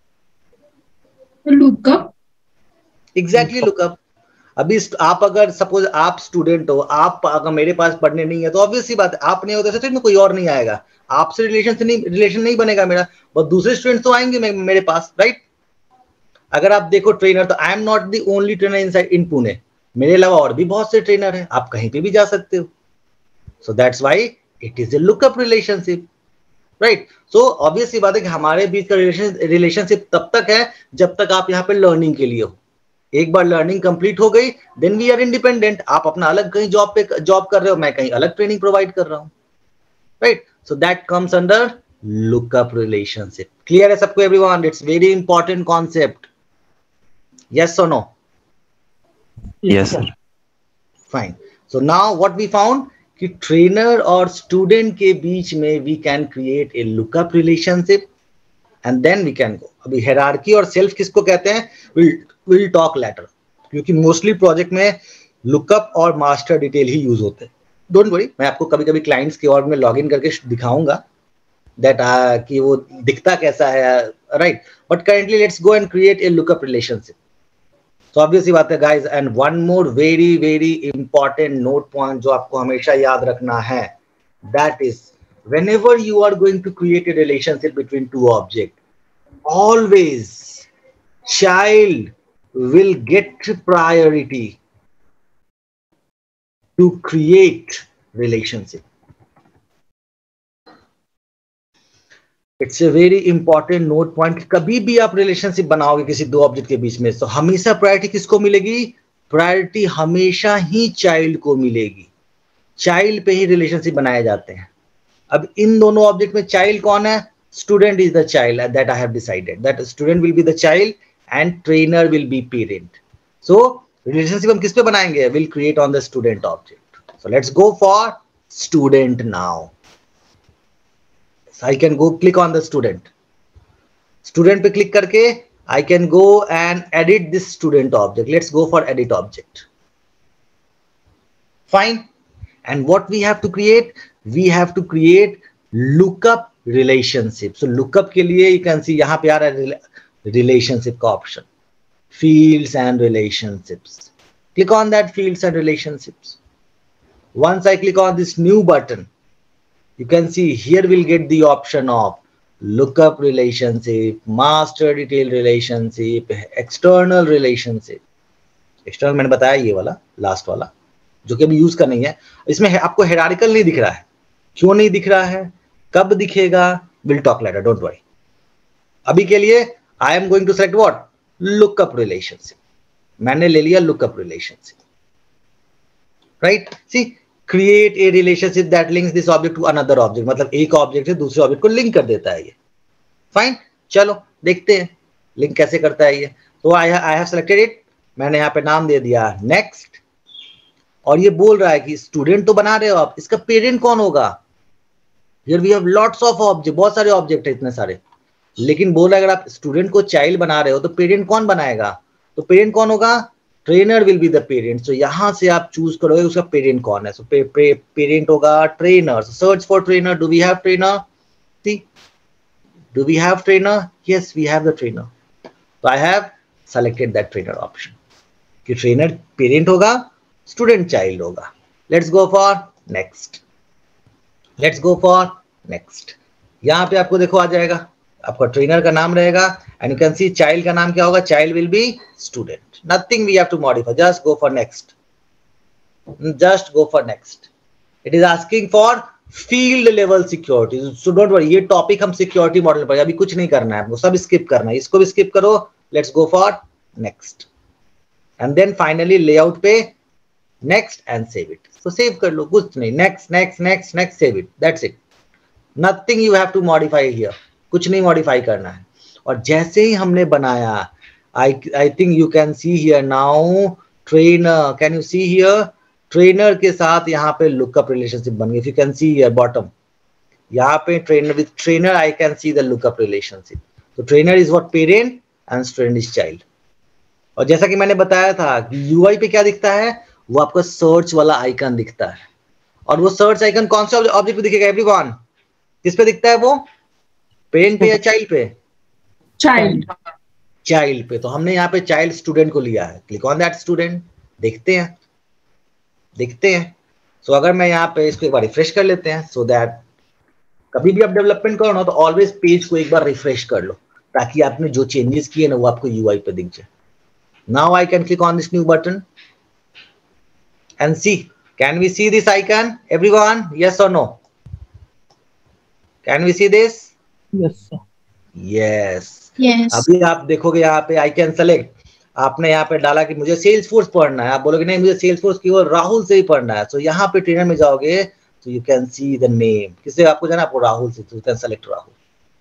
लुकअप। Exactly lookup. अभी आप अगर सपोज आप स्टूडेंट हो, आप अगर मेरे पास पढ़ने नहीं है तो ऑब्वियसली बात है, आप नहीं होते तो कोई और नहीं आएगा, आपसे रिलेशन नहीं बनेगा मेरा, और दूसरे स्टूडेंट तो आएंगे मेरे पास, राइट? अगर आप देखो ट्रेनर, तो I am not the only trainer in Pune, मेरे अलावा और भी बहुत से ट्रेनर हैं, आप कहीं पे भी जा सकते हो। So that's why it is a lookup relationship, right? So obviously बात है कि हमारे बीच का रिलेशनशिप तब तक है जब तक आप यहाँ पे लर्निंग के लिए हो। एक बार लर्निंग कंप्लीट हो गई, देन वी आर इंडिपेंडेंट। आप अपना अलग कहीं जॉब कर रहे हो, मैं कहीं अलग ट्रेनिंग प्रोवाइड कर रहा हूँ, right? So that comes under lookup relationship. Clear है सबको everyone? It's very important concept. Yes और no? Yes sir. Fine. So now what we found कि ट्रेनर और स्टूडेंट के बीच में we can create a lookup relationship and then we can go. अभी hierarchy और सेल्फ किसको कहते हैं विल टॉक लेटर, क्योंकि मोस्टली प्रोजेक्ट में लुकअप और मास्टर डिटेल ही यूज होते हैं। डोंट वरी, मैं आपको कभी कभी क्लाइंट्स की और में लॉग इन करके दिखाऊंगा दैट कि वो दिखता कैसा है, right? But currently let's go and create a lookup relationship. तो ऑब्वियसली बात है guys, and one more very very important note point जो आपको हमेशा याद रखना है, that is whenever you are going to create a relationship between two objects, always child will get priority to create relationship. It's a very important note point. कभी भी आप relationship बनाओगे किसी दो ऑब्जेक्ट के बीच में, तो हमेशा प्रायोरिटी किसको मिलेगी? प्रायोरिटी हमेशा ही चाइल्ड को मिलेगी। चाइल्ड पे ही रिलेशनशिप बनाए जाते हैं। अब इन दोनों ऑब्जेक्ट में चाइल्ड कौन है? Student is the child, that I have decided that student will be the child and trainer will be parent. So relationship हम किस पे बनाएंगे? Will create on the student object. So let's go for student now. I can go click on the student. Student पे click करके I can go and edit this student object. Let's go for edit object. Fine. And what we have to create? We have to create lookup relationship. So lookup के लिए you can see यहाँ पे आ रहा है relationship का option. Fields and relationships. Click on that fields and relationships. Once I click on this new button, you can see here we'll get the option of lookup relationship, master detail relationship, external relationship. External मैंने बताया ये वाला last वाला जो कि अभी use का नहीं है। इसमें आपको हायरार्किकल नहीं दिख रहा है। क्यों नहीं दिख रहा है? कब दिखेगा? Will talk later, don't worry. अभी के लिए I am going to select what? Lookup relationship. मैंने ले लिया lookup relationship, right. See create a relationship that links this object to another object, मतलब एक ऑब्जेक्ट से दूसरे ऑब्जेक्ट को लिंक कर देता है ये। फाइन, चलो देखते हैं लिंक कैसे करता है ये। तो आई हैव सेलेक्टेड इट, मैंने यहाँ पे नाम दे दिया नेक्स्ट, और ये बोल रहा है कि स्टूडेंट तो बना रहे हो आप, इसका पेरेंट कौन होगा। Here we have lots of object, बहुत सारे ऑब्जेक्ट है इतने सारे, लेकिन बोल रहा है अगर आप स्टूडेंट को चाइल्ड बना रहे हो तो पेरेंट कौन बनाएगा, तो पेरेंट कौन होगा, trainer will be the parent. So यहां से आप चूज करोगे उसका पेरेंट कौन है। सो पेरेंट होगा trainer. Search for trainer, do we have trainer, see do we have trainer, yes we have the trainer. तो I have selected that trainer option कि ट्रेनर पेरेंट होगा, स्टूडेंट चाइल्ड होगा। Let's go for next, let's go for next. यहां पे आपको देखो आ जाएगा, आपका ट्रेनर का नाम रहेगा and you can see child का नाम क्या होगा, child will be student. Nothing we have to modify, just go for next, just go for next. It is asking for field level security, so don't worry, ये topic हम security model पर, अभी कुछ नहीं करना है आपको, सब स्किप करना है, इसको भी स्किप करो। Let's go for next and then finally layout पे नेक्स्ट एंड सेव इट। तो सेव कर लो, कुछ नहीं, next next next next, save it, that's it. Nothing you have to modify here, कुछ नहीं मॉडिफाई करना है। और जैसे ही हमने बनाया, I think you can see here now trainer, can you see here trainer के साथ यहाँ पे लुकअप रिलेशनशिप बन गई। If you can see here bottom, यहाँ पे trainer with trainer I can see the lookup relationship. तो trainer is what, parent, and student is child. और जैसा कि मैंने बताया था कि यूआई पे क्या दिखता है, वो आपका सर्च वाला आइकन दिखता है। और वो सर्च आइकन कौन से ऑब्जेक्ट पे दिखेगा एवरीवन, किस पे दिखता है वो, पेरेंट पे या चाइल्ड पे, चाइल्ड, चाइल्ड पे। तो हमने यहाँ पे चाइल्ड स्टूडेंट को लिया है, क्लिक ऑन दैट स्टूडेंट, देखते हैं देखते हैं। सो अगर मैं यहाँ पे इसको एक बार रिफ्रेश कर लेते हैं, सो दैट कभी भी आप डेवलपमेंट करो ना तो ऑलवेज पेज को एक बार रिफ्रेश कर लो, ताकि आपने जो चेंजेस किए ना वो आपको यूआई पे दिख जाए। Now I can click on this new button and see, can we see this icon everyone, yes or no, can we see this, Yes, sir. yes yes, अभी आप देखोगे यहाँ पे आई कैन सेलेक्ट, आपने यहाँ पे डाला कि मुझे सेल्सफोर्स पढ़ना है, आप बोलोगे नहीं मुझे सेल्सफोर्स केवल राहुल से ही पढ़ना है। तो यहाँ पे ट्रेनर में जाओगे तो you can see the name, किससे आपको जाना, आपको राहुल से, तो you can select Rahul.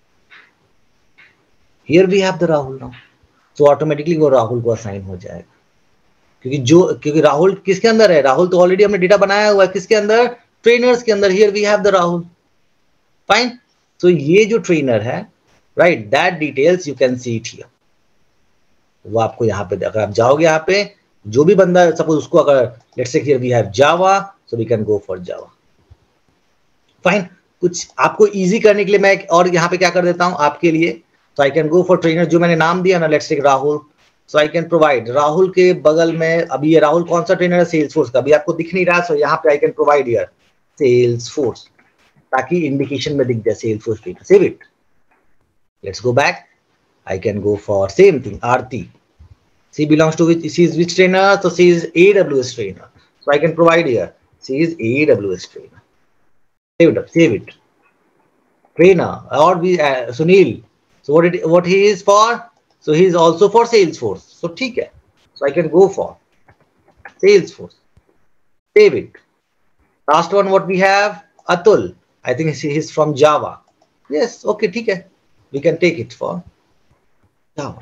Here we have the Rahul now, तो ऑटोमेटिकली वो राहुल को असाइन हो जाएगा, क्योंकि राहुल किसके अंदर है, राहुल तो ऑलरेडी हमने डेटा बनाया हुआ है, किसके अंदर, ट्रेनर्स के अंदर। Here we have the Rahul, fine. तो ये जो ट्रेनर है, right, that details you can see it here. वो आपको यहाँ पे, अगर आप जाओगे यहाँ पे, जो भी बंदा सपोज उसको अगर let's say here we have Java, so we can go for Java, fine. कुछ आपको इजी करने के लिए मैं और यहाँ पे क्या कर देता हूँ आपके लिए, तो I can go for trainer, जो मैंने नाम दिया ना, let's take Rahul. So I can provide, Rahul के बगल में अभी ये राहुल कौन सा ट्रेनर है, सेल्सफोर्स का, अभी आपको दिख नहीं रहा, सो यहाँ पे I can provide here Salesforce, ताकि इंडिकेशन में दिख जाए Salesforce trainer. Save it, let's go back, I can go for same thing, Aarti, she belongs to which, she is which trainer, so she is AWS trainer, so I can provide here she is AWS trainer, save it, trainer, or we Sunil, so what he is for, so he is also for Salesforce, so ठीक है, so I can go for Salesforce, save it। Last one what we have, Atul, I think he is from Java, yes, okay, ठीक है, we can take it for Java,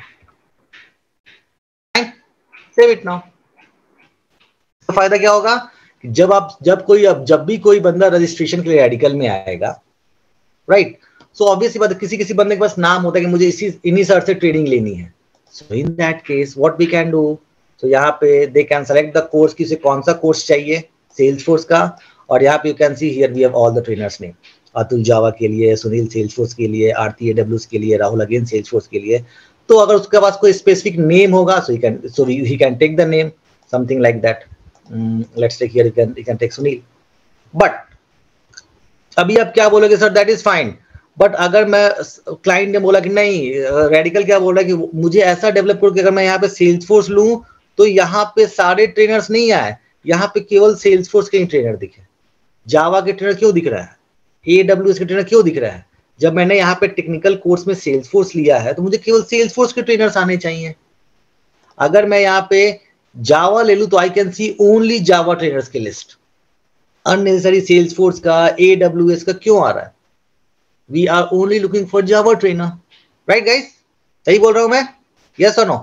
fine, save it now। तो फायदा क्या होगा कि जब भी कोई बंदा रजिस्ट्रेशन के लिए रेडिकल में आएगा, राइट, सो ऑब्वियसली बात, किसी बंदे के पास नाम होता है कि मुझे इन्हीं सर से ट्रेनिंग लेनी है, so in that case what we can do, तो यहाँ पे they can select the course, किसे कौन सा कोर्स चाहिए, सेल्सफोर्स का, और यहाँ पे you can see here we have all the trainers name, Atul Java के लिए, सुनील सेल्सफोर्स के लिए, आरती AWS के लिए, राहुल अगेन सेल्सफोर्स के लिए। तो अगर उसके पास कोई स्पेसिफिक नेम होगा, so he can take the name, something like that, let's take here, you can take Sunil. But अभी आप क्या बोलोगे, sir that is fine, but अगर मैं, क्लाइंट ने बोला कि नहीं, रेडिकल क्या बोल रहा है कि मुझे ऐसा डेवलप करो कि अगर मैं यहाँ पे सेल्सफोर्स लूं तो यहाँ पे सारे ट्रेनर्स नहीं आए, यहाँ पे केवल सेल्सफोर्स के ही ट्रेनर दिखे, जावा के ट्रेनर क्यों दिख रहा है, AWS के ट्रेनर क्यों दिख रहा है, जब मैंने यहाँ पे टेक्निकल कोर्स में सेल्सफोर्स लिया है तो मुझे केवल सेल्सफोर्स के ट्रेनर्स आने चाहिए। अगर मैं यहाँ पे जावा ले लूं तो I can see only Java trainers की लिस्ट, अननेसेसरी सेल्सफोर्स का, AWS का क्यों आ रहा है? We are only looking for Java trainer, right guys? सही बोल रहा हूं मैं? यस और no?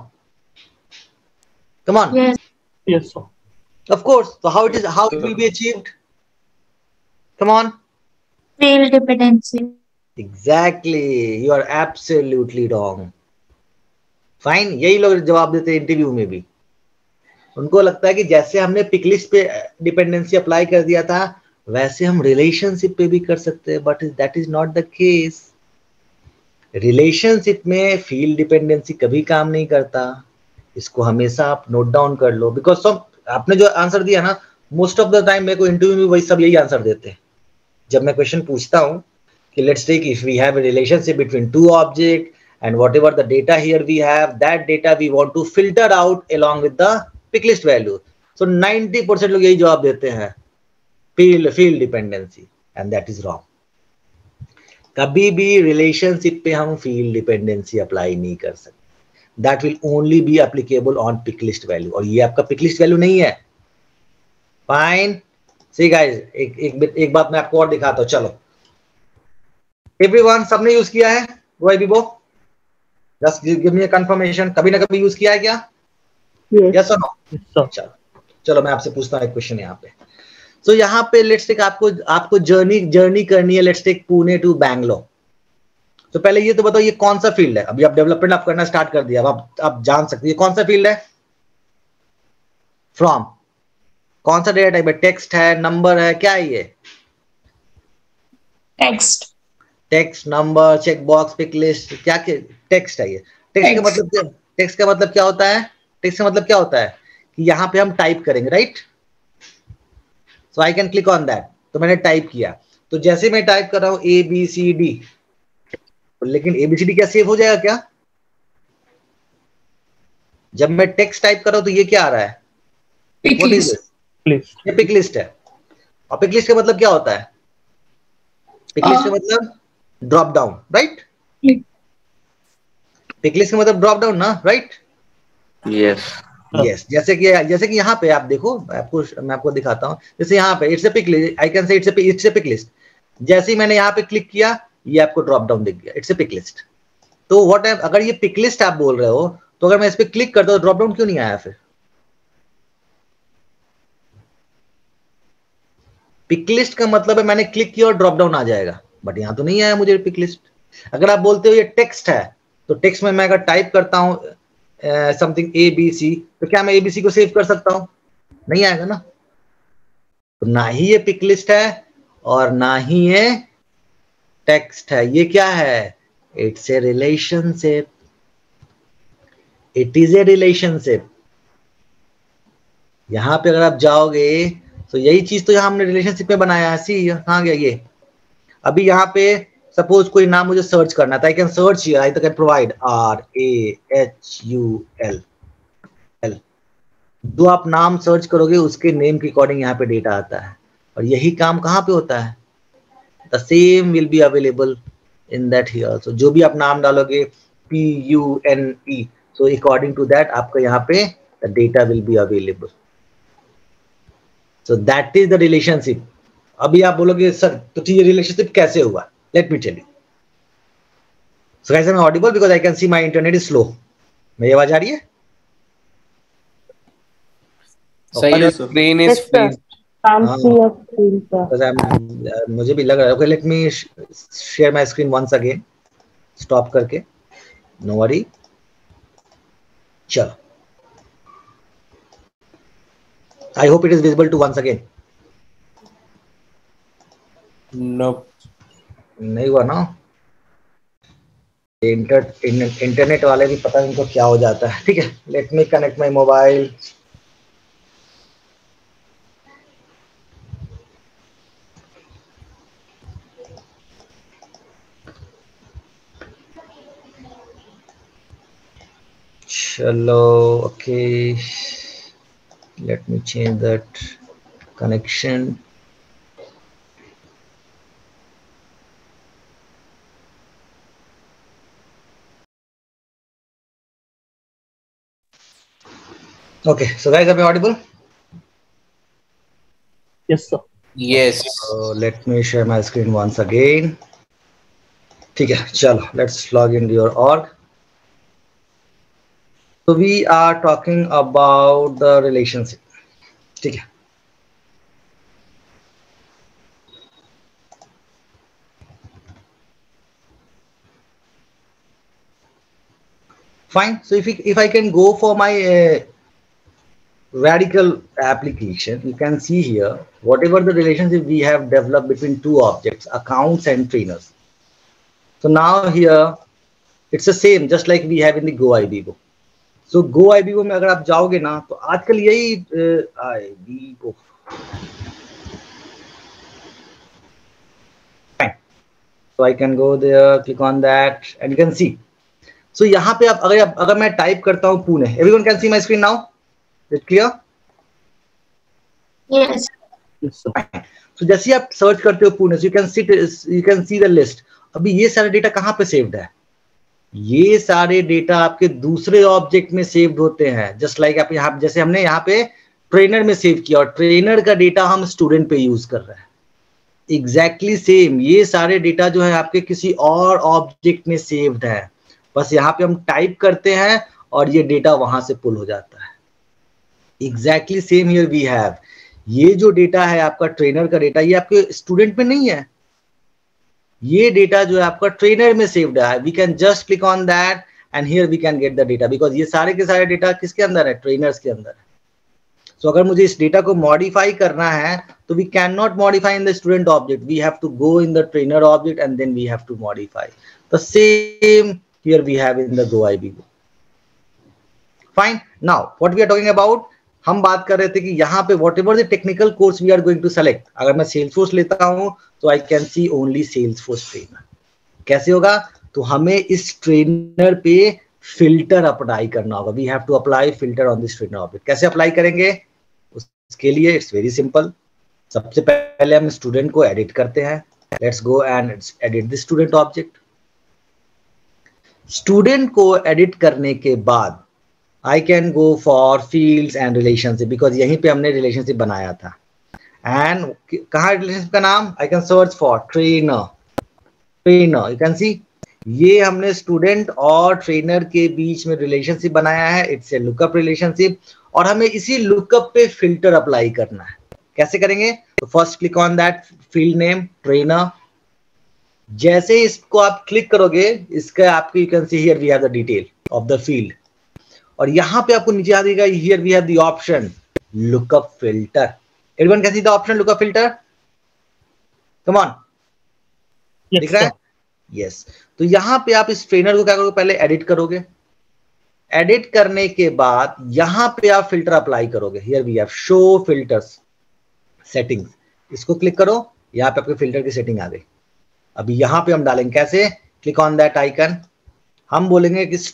Come on. Yes. Yes, sir. Of course. तो how it will be achieved? Come on. Field dependency. Exactly. You are absolutely wrong. Fine, यही लोग जवाब देते हैं इंटरव्यू में भी। उनको लगता है कि जैसे हमने पिकलिस्ट पे डिपेंडेंसी अप्लाई कर दिया था वैसे हम रिलेशनशिप पे भी कर सकते हैं, but that is not the case. Relationship में फील्ड डिपेंडेंसी कभी काम नहीं करता, इसको हमेशा आप नोट डाउन कर लो। बिकॉज सब आपने जो आंसर दिया ना, मोस्ट ऑफ द टाइम मेरे को इंटरव्यू में वही सब यही आंसर देते हैं। जब मैं क्वेश्चन पूछता हूँ कि let's take if we have a relationship between two object and whatever the data here we have, that data we want to filter out along with the pick list value. So 90% लोग यही जवाब देते हैं field dependency, and that is wrong. कभी भी relationship पे हम field dependency apply नहीं कर सकते। That will only be applicable on pick list value, और ये आपका पिक लिस्ट वैल्यू नहीं है। फाइन। सी गाइस, एक बात मैं आपको और दिखाता हूं। चलो एवरीवन, सबने यूज किया है वो बिबो? Just give me a confirmation, कभी ना कभी यूज किया है क्या? यस और नो? चलो मैं आपसे पूछता हूँ एक क्वेश्चन यहाँ पे। सो यहाँ पे लेट्स टेक आपको जर्नी करनी है, let's take Pune to Bangalore. तो पहले ये तो बताओ ये कौन सा फील्ड है? अभी आप डेवलपमेंट आप करना स्टार्ट कर दिया, अब आप जान सकते हैं कौन सा फील्ड है। फ्रॉम कौन सा डेटा टाइप है? टेक्स्ट है, नंबर है, क्या है ये? Text. Text, number, check box, pick list, क्या टेक्स्ट है ये? टेक्स्ट का मतलब क्या? टेक्स्ट का मतलब क्या होता है? टेक्स्ट का मतलब क्या होता है कि यहाँ पे हम टाइप करेंगे, राइट? So I can click on that. तो मैंने टाइप किया, तो जैसे मैं टाइप कर रहा हूँ ABCD, लेकिन ABCD क्या सेव हो जाएगा क्या? जब मैं टेक्स्ट टाइप कर रहा हूँ तो ये क्या आ रहा है? Pick What is list. this? ये पिक लिस्ट है। और पिक लिस्ट का मतलब क्या होता है? पिक लिस्ट का मतलब drop down, right? Pick list का मतलब ड्रॉप डाउन ना, राइट? Yes. यस। जैसे कि यहाँ पे आप देखो, मैं आपको दिखाता हूँ। जैसे यहाँ पे it's a pick list, I can say it's a pick list. जैसे ही मैंने यहाँ पे क्लिक किया ये आपको ड्रॉप डाउन दिख गया, इट्स ए पिक लिस्ट। तो व्हाट है, अगर ये पिक लिस्ट आप बोल रहे हो तो अगर मैं इस पे क्लिक करता हूँ ड्रॉप डाउन क्यों नहीं आया? फिर पिक लिस्ट का मतलब है मैंने क्लिक किया और ड्रॉप डाउन आ जाएगा, बट यहाँ तो नहीं आया मुझे पिक लिस्ट। अगर आप बोलते हो ये टेक्स्ट है, तो टेक्स्ट में मैं अगर टाइप करता हूँ समथिंग ABC, तो क्या मैं ABC को सेव कर सकता हूँ? नहीं आएगा ना। तो ना ही ये पिक लिस्ट है और ना ही ये टेक्स्ट है। ये क्या है? It's a relationship. It is a relationship. यहां पे अगर आप जाओगे तो यही चीज तो यहां हमने रिलेशनशिप में बनाया है। सी कहां गया ये? अभी यहाँ पे सपोज कोई नाम मुझे सर्च करना था, I can search here, I can provide RAHUL। जो आप नाम सर्च करोगे उसके नेम के अकॉर्डिंग यहाँ पे डेटा आता है, और यही काम कहाँ पे होता है? The same will be available in that here. So जो भी आप नाम डालोगे PUNE, so according to that आपका यहाँ पे the data will be available. So that is the relationship. अभी आप बोलोगे सर तो ये रिलेशनशिप कैसे हुआ? Let me tell you. So guys, I am audible because I can see my internet is slow. मेरी आवाज आ रही है? So your screen is freeze. Can't see your screen, sir. because मुझे भी लग रहा है। Okay, let me share my screen once again, stop करके, नो वरी। चलो, I hope it is visible to once again. Nope. नहीं हुआ ना? इंटरनेट वाले भी पता नहीं उनको क्या हो जाता है। ठीक है, let me connect my mobile. चलो, okay, let me change that connection. Okay, so guys, are we audible? Yes, sir. Yes. Let me share my screen once again. ठीक है, चलो, let's log into your org. So we are talking about the relationship. ठीक है. Fine. So if I can go for my radical application, you can see here whatever the relationship we have developed between two objects, accounts and trainers. So now here it's the same, just like we have in the Go IBGO. So Go IBGO में अगर आप जाओगे ना तो आजकल यही IBGO. Fine. So I can go there, click on that, and you can see. So यहाँ पे आप अगर मैं टाइप करता हूँ Pune, everyone can see my screen now. Is it clear? Yes. Yes, sir. So जैसे आप सर्च करते हो Pune, you can see the list. अभी ये सारे डेटा कहाँ पे सेव्ड है? ये सारे डेटा आपके दूसरे ऑब्जेक्ट में सेव्ड होते हैं, जस्ट लाइक आप यहाँ, जैसे हमने यहाँ पे ट्रेनर में सेव किया और ट्रेनर का डेटा हम स्टूडेंट पे यूज कर रहे हैं. एग्जैक्टली सेम ये सारे डेटा जो है आपके किसी और ऑब्जेक्ट में सेव्ड है, बस यहाँ पे हम टाइप करते हैं और ये डेटा वहां से पुल हो जाता है. Exactly same here we have. ये जो डेटा है आपका ट्रेनर का डेटा, ये आपके स्टूडेंट में नहीं है, ये डेटा जो है आपका ट्रेनर में सेव्ड है. We can just click on that and here we can get the data, because ये सारे के सारे डेटा किसके अंदर है? ट्रेनर्स के अंदर है. सो अगर मुझे इस डेटा को मॉडिफाई करना है तो we can not modify in the student object, we have to go in the trainer object and then we have to modify. The same here we have in the Go IBGO. Fine. Now what we are talking about, हम बात कर रहे थे कि यहाँ पे whatever the technical course we are going to select. अगर मैं सेल्सफोर्स लेता हूँ तो I can see only Salesforce trainer. कैसे होगा? तो हमें इस ट्रेनर पे फिल्टर अप्लाई करना होगा. We have to apply filter on this trainer object. कैसे अप्लाई करेंगे? उसके लिए इट्स वेरी सिंपल. सबसे पहले हम स्टूडेंट को एडिट करते हैं. Let's go and edit the student object. Student को एडिट करने के बाद I can go for fields and relationship, because यहीं पे हमने relationship बनाया था. And कहाँ relationship का नाम? I can search for trainer. You can see ये हमने student और trainer के बीच में relationship बनाया है. It's a lookup relationship और हमें इसी lookup पे filter apply करना है. कैसे करेंगे? तो first click on that field name trainer. जैसे इसको आप क्लिक करोगे, इसका आपको you can see here we have the detail of the field. और यहां पे आपको नीचे आ जाएगा, here we have the option lookup filter. Everyone can see the option lookup filter? Come on, दिख रहा है? यस. तो यहां पे आप इस ट्रेनर को क्या करोगे? पहले एडिट करोगे. एडिट करने के बाद यहां पे आप फिल्टर अप्लाई करोगे. Here we have show filters settings. इसको क्लिक करो, यहां पे आपके फिल्टर की सेटिंग आ गई. अभी यहां पे हम डालेंगे कैसे? Click on that icon. हम बोलेंगे कि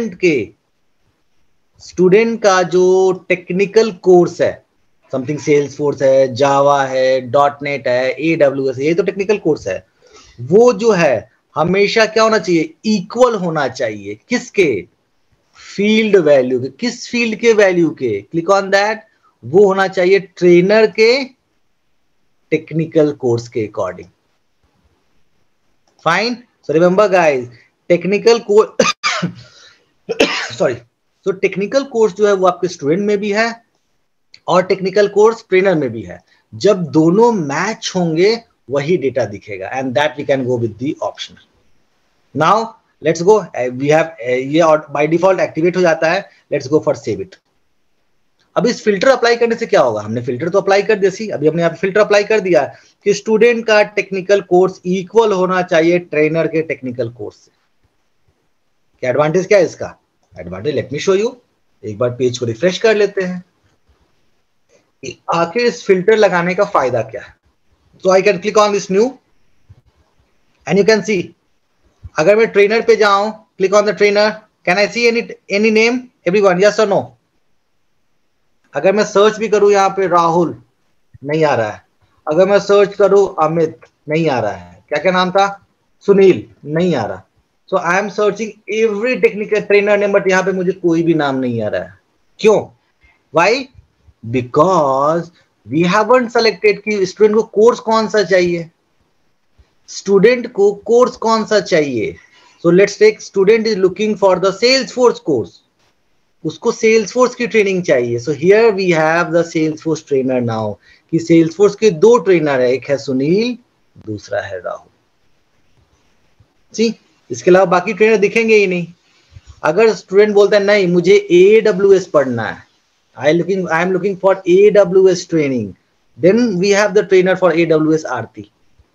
स्टूडेंट का जो टेक्निकल कोर्स है, समथिंग सेल्सफोर्स है, जावा है, .NET है, AWS है, ये तो टेक्निकल कोर्स है, वो जो है हमेशा क्या होना चाहिए? इक्वल होना चाहिए. किसके? फील्ड वैल्यू के. किस फील्ड के वैल्यू के? Click on that. वो होना चाहिए ट्रेनर के टेक्निकल कोर्स के according. Fine. So remember guys, technical course sorry, तो टेक्निकल कोर्स जो है वो आपके स्टूडेंट में भी है और टेक्निकल कोर्स ट्रेनर में भी है. जब दोनों मैच होंगे वही डेटा दिखेगा. And that we can go with the option. Now let's go. We have ये बाय डिफॉल्ट एक्टिवेट हो जाता है. Let's go for save it. अब इस फिल्टर अप्लाई करने से क्या होगा? हमने फिल्टर तो अप्लाई कर दिया. अभी हमने यहाँ पे फिल्टर अप्लाई कर दिया कि स्टूडेंट का टेक्निकल कोर्स इक्वल होना चाहिए ट्रेनर के टेक्निकल कोर्स से. क्या एडवांटेज क्या है इसका? Advantage let me show you. एक बार पेज को रिफ्रेश कर लेते हैं. आखिर इस फिल्टर लगाने का फायदा क्या है? तो I can click on this new and you can see, अगर मैं ट्रेनर पे जाऊं, click on the trainer, can I see any name? Everyone yes और नो? अगर मैं सर्च भी करूं यहाँ पे राहुल, नहीं आ रहा है. अगर मैं सर्च करूं अमित, नहीं आ रहा है. क्या क्या नाम था? सुनील, नहीं आ रहा. So I am searching every technical trainer name, but यहाँ पे मुझे कोई भी नाम नहीं आ रहा है. क्यों? Why? Because we haven't selected कि स्टूडेंट को कोर्स कौन सा चाहिए, स्टूडेंट को कोर्स कौन सा चाहिए. So let's take student is looking for the Salesforce course, उसको सेल्सफोर्स की ट्रेनिंग चाहिए. So here we have the Salesforce trainer now, कि सेल्सफोर्स के दो ट्रेनर है, एक है सुनील, दूसरा है राहुल. जी, इसके अलावा बाकी ट्रेनर दिखेंगे ही नहीं. अगर स्टूडेंट बोलता है नहीं मुझे AWS पढ़ना है, I am looking for AWS training, then we have the trainer for AWS Aarti.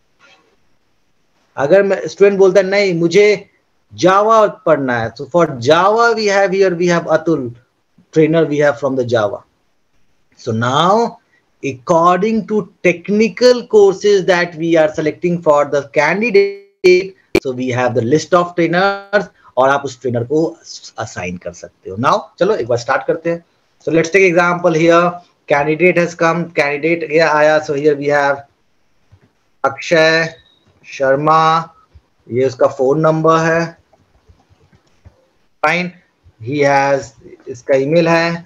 अगर स्टूडेंट बोलता है नहीं मुझे जावा पढ़ना है, so for Java we have Atul, trainer we have from the Java. So now according to technical courses that we are selecting for the candidate, so we have the list of trainers और आप उस trainer को assign कर सकते हो. Now चलो एक बार start करते हैं. So let's take example here. Candidate has come, candidate ये आया. So here we have Akshay Sharma, ये उसका फोन नंबर है. फाइन, ही हैज, इसका ईमेल है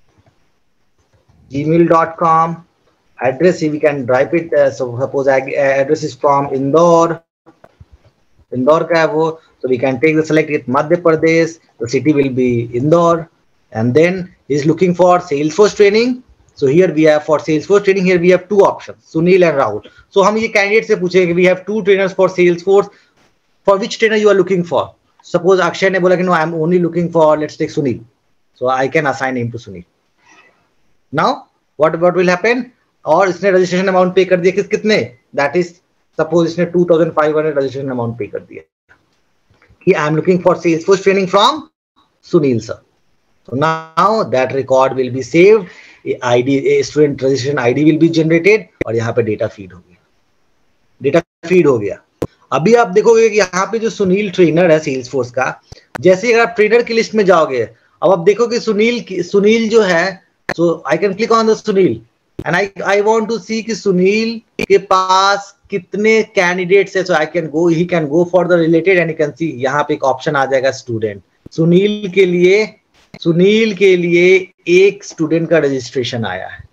gmail.com. Address we can drive it. So suppose address is from Indore, Indore का है वो. So we can take the select it Madhya Pradesh, the city will be Indore, and then he is looking for Salesforce training. So here we have for Salesforce training, here we have two options, Sunil and Rahul. So हम ये candidate से पूछेंगे, we have two trainers for Salesforce, for which trainer you are looking for? Suppose Akshay ने बोला कि no, I am only looking for, let's take Sunil, so I can assign him to Sunil. Now what will happen? और इसने registration amount pay कर दिया कितने? That is suppose इसने 2500 registration amount pay कर दिया कि I am looking for Salesforce training from Sunil sir. So now that record will be saved, a student registration ID will be generated और यहाँ पे data feed हो गया. अभी आप देखोगे कि यहाँ पे जो सुनील ट्रेनर है Salesforce का, जैसे ही आप ट्रेनर की लिस्ट में जाओगे, अब आप देखोगे सुनील जो है, so I can click on the Sunil and I want to see कि सुनील के पास कितने कैंडिडेट्स है. So I can go, he can go for the related and you can see यहाँ पे एक ऑप्शन आ जाएगा स्टूडेंट. सुनील के लिए एक स्टूडेंट का रजिस्ट्रेशन आया है.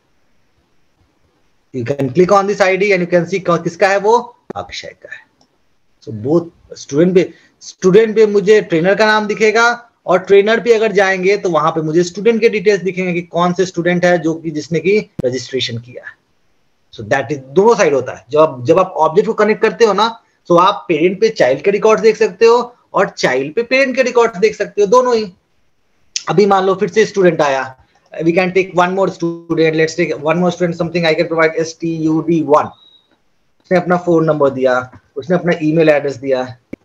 You can click on this ID and you can see किसका है वो, अक्षय का है. So both स्टूडेंट पे मुझे ट्रेनर का नाम दिखेगा और ट्रेनर पे अगर जाएंगे तो वहां पे मुझे स्टूडेंट के डिटेल्स दिखेंगे कि कौन से स्टूडेंट है जो कि जिसने की रजिस्ट्रेशन किया है. सो दैट इज दोनों साइड होता है. जब आप ऑब्जेक्ट को कनेक्ट करते हो ना, तो आप पेरेंट पे चाइल्ड के रिकॉर्ड्स देख सकते हो और चाइल्ड पे पेरेंट के रिकॉर्ड्स देख सकते हो, दोनों ही. अभी मान लो फिर से स्टूडेंट आया, we can take one more student, let's take one more student, something I can provide STUD1. उसने अपना फोन नंबर दिया, उसने अपना ईमेल एड्रेस दिया.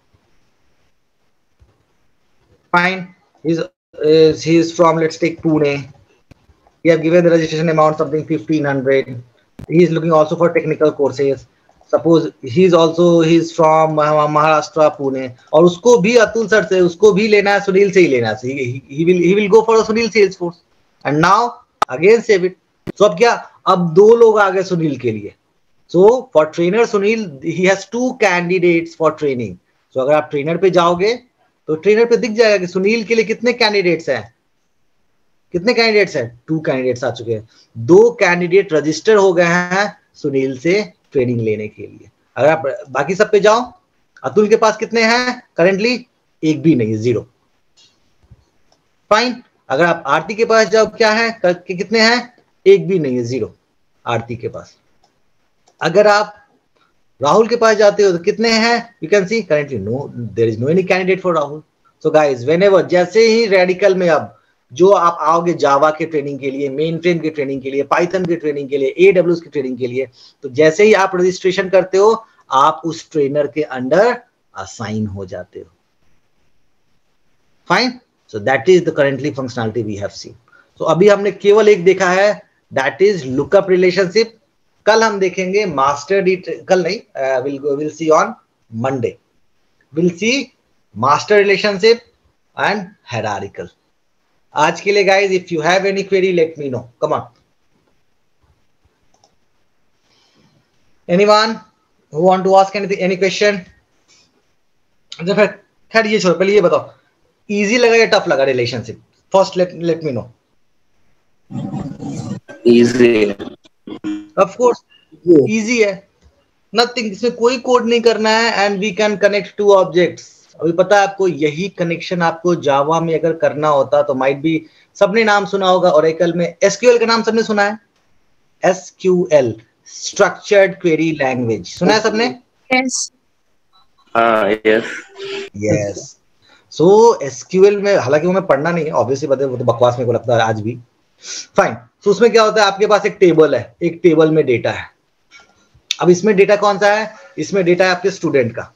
Fine, he is from, let's take Pune. We have given the registration amount something 1500. He is looking also for technical courses. Suppose he's from Maharashtra, Pune. और उसको भी Atul sir से, उसको भी लेना है, सुनील से ही लेना है. He will go for a Sunil Salesforce. And now again save it. So अब क्या, अब दो लोग आ गए सुनील के लिए. So for trainer Sunil, he has two candidates for training. So अगर आप ट्रेनर पे जाओगे तो ट्रेनर पे दिख जाएगा कि सुनील के लिए कितने कैंडिडेट्स हैं. 2 कैंडिडेट्स आ चुके हैं. 2 कैंडिडेट रजिस्टर हो गए हैं सुनील से ट्रेनिंग लेने के लिए. अगर आप बाकी सब पे जाओ, अतुल के पास कितने हैं करेंटली? एक भी नहीं, 0. फाइन. अगर आप आरती के पास जाओ, क्या है कितने हैं? एक भी नहीं है, 0 आरती के पास. अगर आप राहुल के पास जाते हो तो कितने हैं? You can see currently no, there is no any candidate for Rahul. So guys, whenever, जैसे ही रेडिकल में अब जो आप आओगे जावा के ट्रेनिंग के लिए, मेन फ्रेम के ट्रेनिंग के लिए, पाइथन के ट्रेनिंग के लिए, AWS की ट्रेनिंग के लिए, तो जैसे ही आप रजिस्ट्रेशन करते हो, आप उस ट्रेनर के अंडर असाइन हो जाते हो. Fine. So that is the currently functionality we have seen. तो अभी हमने केवल एक देखा है, दैट इज लुकअप रिलेशनशिप. कल हम देखेंगे मास्टर कल नहीं, will see on Monday, will see master relationship and hierarchical. आज के लिए guys, if you have any query let me know. Come on, anyone who want to ask anything, any question? अच्छा खैर ये छोड़ो, पहले ये बताओ, इजी लगा या टफ लगा relationship? First let me know. Easy. Of course easy है, नथिंग, इसमें कोई कोड नहीं करना है and we can connect to objects. अभी पता है आपको, यही कनेक्शन आपको जावा में अगर करना होता तो माइट बी, सबने नाम सुना होगा ओरेकल में, एसक्यूएल का नाम सबने सुना है, एसक्यूएल स्ट्रक्चर्ड क्वेरी लैंग्वेज, सुना है सबने? Yes. Yes. Yes. So SQL में, हालांकि वो मैं पढ़ना नहीं है ऑब्वियसली, बता वो तो बकवास मेरे को लगता है आज भी, फाइन। तो उसमें क्या होता है, आपके पास एक टेबल है, एक टेबल में डेटा है। अब इसमें डेटा कौन सा है, इसमें डेटा है आपके स्टूडेंट का।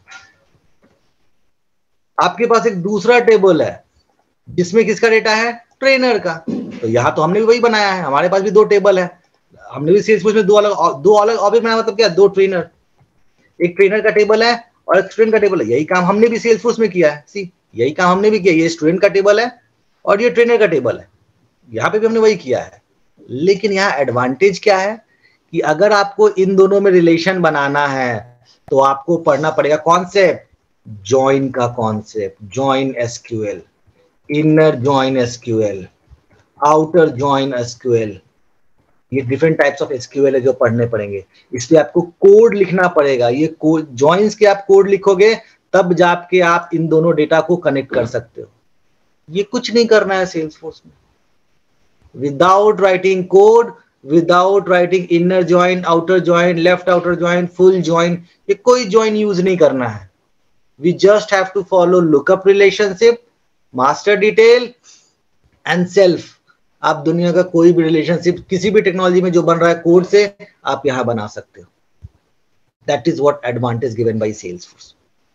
आपके पास एक दूसरा टेबल है जिसमें किसका डेटा है, ट्रेनर का। तो यहां तो हमने भी वही बनाया है, हमारे पास भी दो टेबल है, हमने भी सेल्सफोर्स में दो अलग ऑब्जेक्ट बनाया, मतलब क्या, दो ट्रेनर, एक ट्रेनर का टेबल है और एक स्टूडेंट का टेबल है। यही काम हमने भी सेल्सफोर्स में किया है, सी यही काम हमने भी किया, ये स्टूडेंट का टेबल है और ये ट्रेनर का टेबल है, यहाँ पे भी हमने वही किया है। लेकिन यहाँ एडवांटेज क्या है कि अगर आपको इन दोनों में रिलेशन बनाना है तो आपको पढ़ना पड़ेगा कॉन्सेप्ट, जॉइन का concept, join SQL, inner join SQL, outer join SQL, ये डिफरेंट टाइप्स ऑफ एसक्यूएल है जो पढ़ने पड़ेंगे। इसलिए आपको कोड लिखना पड़ेगा, ये कोड जॉइंस के आप कोड लिखोगे तब जाके आप इन दोनों डेटा को कनेक्ट कर सकते हो। ये कुछ नहीं करना है सेल्सफोर्स में, without writing code, without writing inner join, outer join, left outer join, full join, ये कोई जॉइन यूज नहीं करना है। We just have to follow lookup relationship, master detail and self. आप दुनिया का कोई भी रिलेशनशिप किसी भी टेक्नोलॉजी में जो बन रहा है कोड से, आप यहां बना सकते हो। That is what advantage given by Salesforce.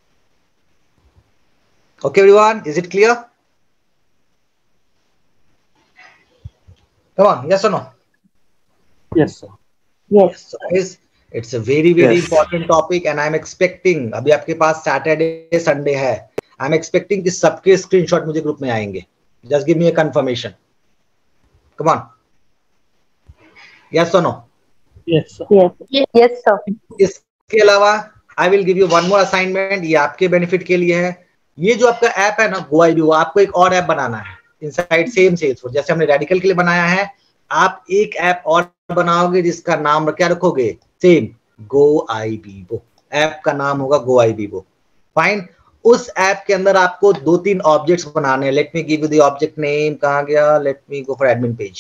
Okay everyone, is it clear? Come on, yes or no? Yes, sir. Yes. So guys, it's a very important topic and I'm expecting, अभी आपके पास Saturday Sunday है, I'm expecting कि सबके screenshot मुझे group में आएंगे। Just give me a confirmation. Come on. Yes or no? Yes, sir. Yes. Yes, sir. इसके अलावा I will give you one more assignment, ये आपके बेनिफिट के लिए है। ये जो आपका ऐप है ना GoIB, वो आपको एक और ऐप बनाना है इनसाइड सेम सेल्सफोर्स, जैसे हमने रेडिकल के लिए बनाया है, आप एक ऐप और बनाओगे जिसका नाम क्या रखोगे, सेम GoIB। ऐप का नाम होगा GoIB। फाइन। उस ऐप के अंदर आपको 2-3 ऑब्जेक्ट्स बनाने हैं। Let me give you the object name, कहां गया, let me go for admin page.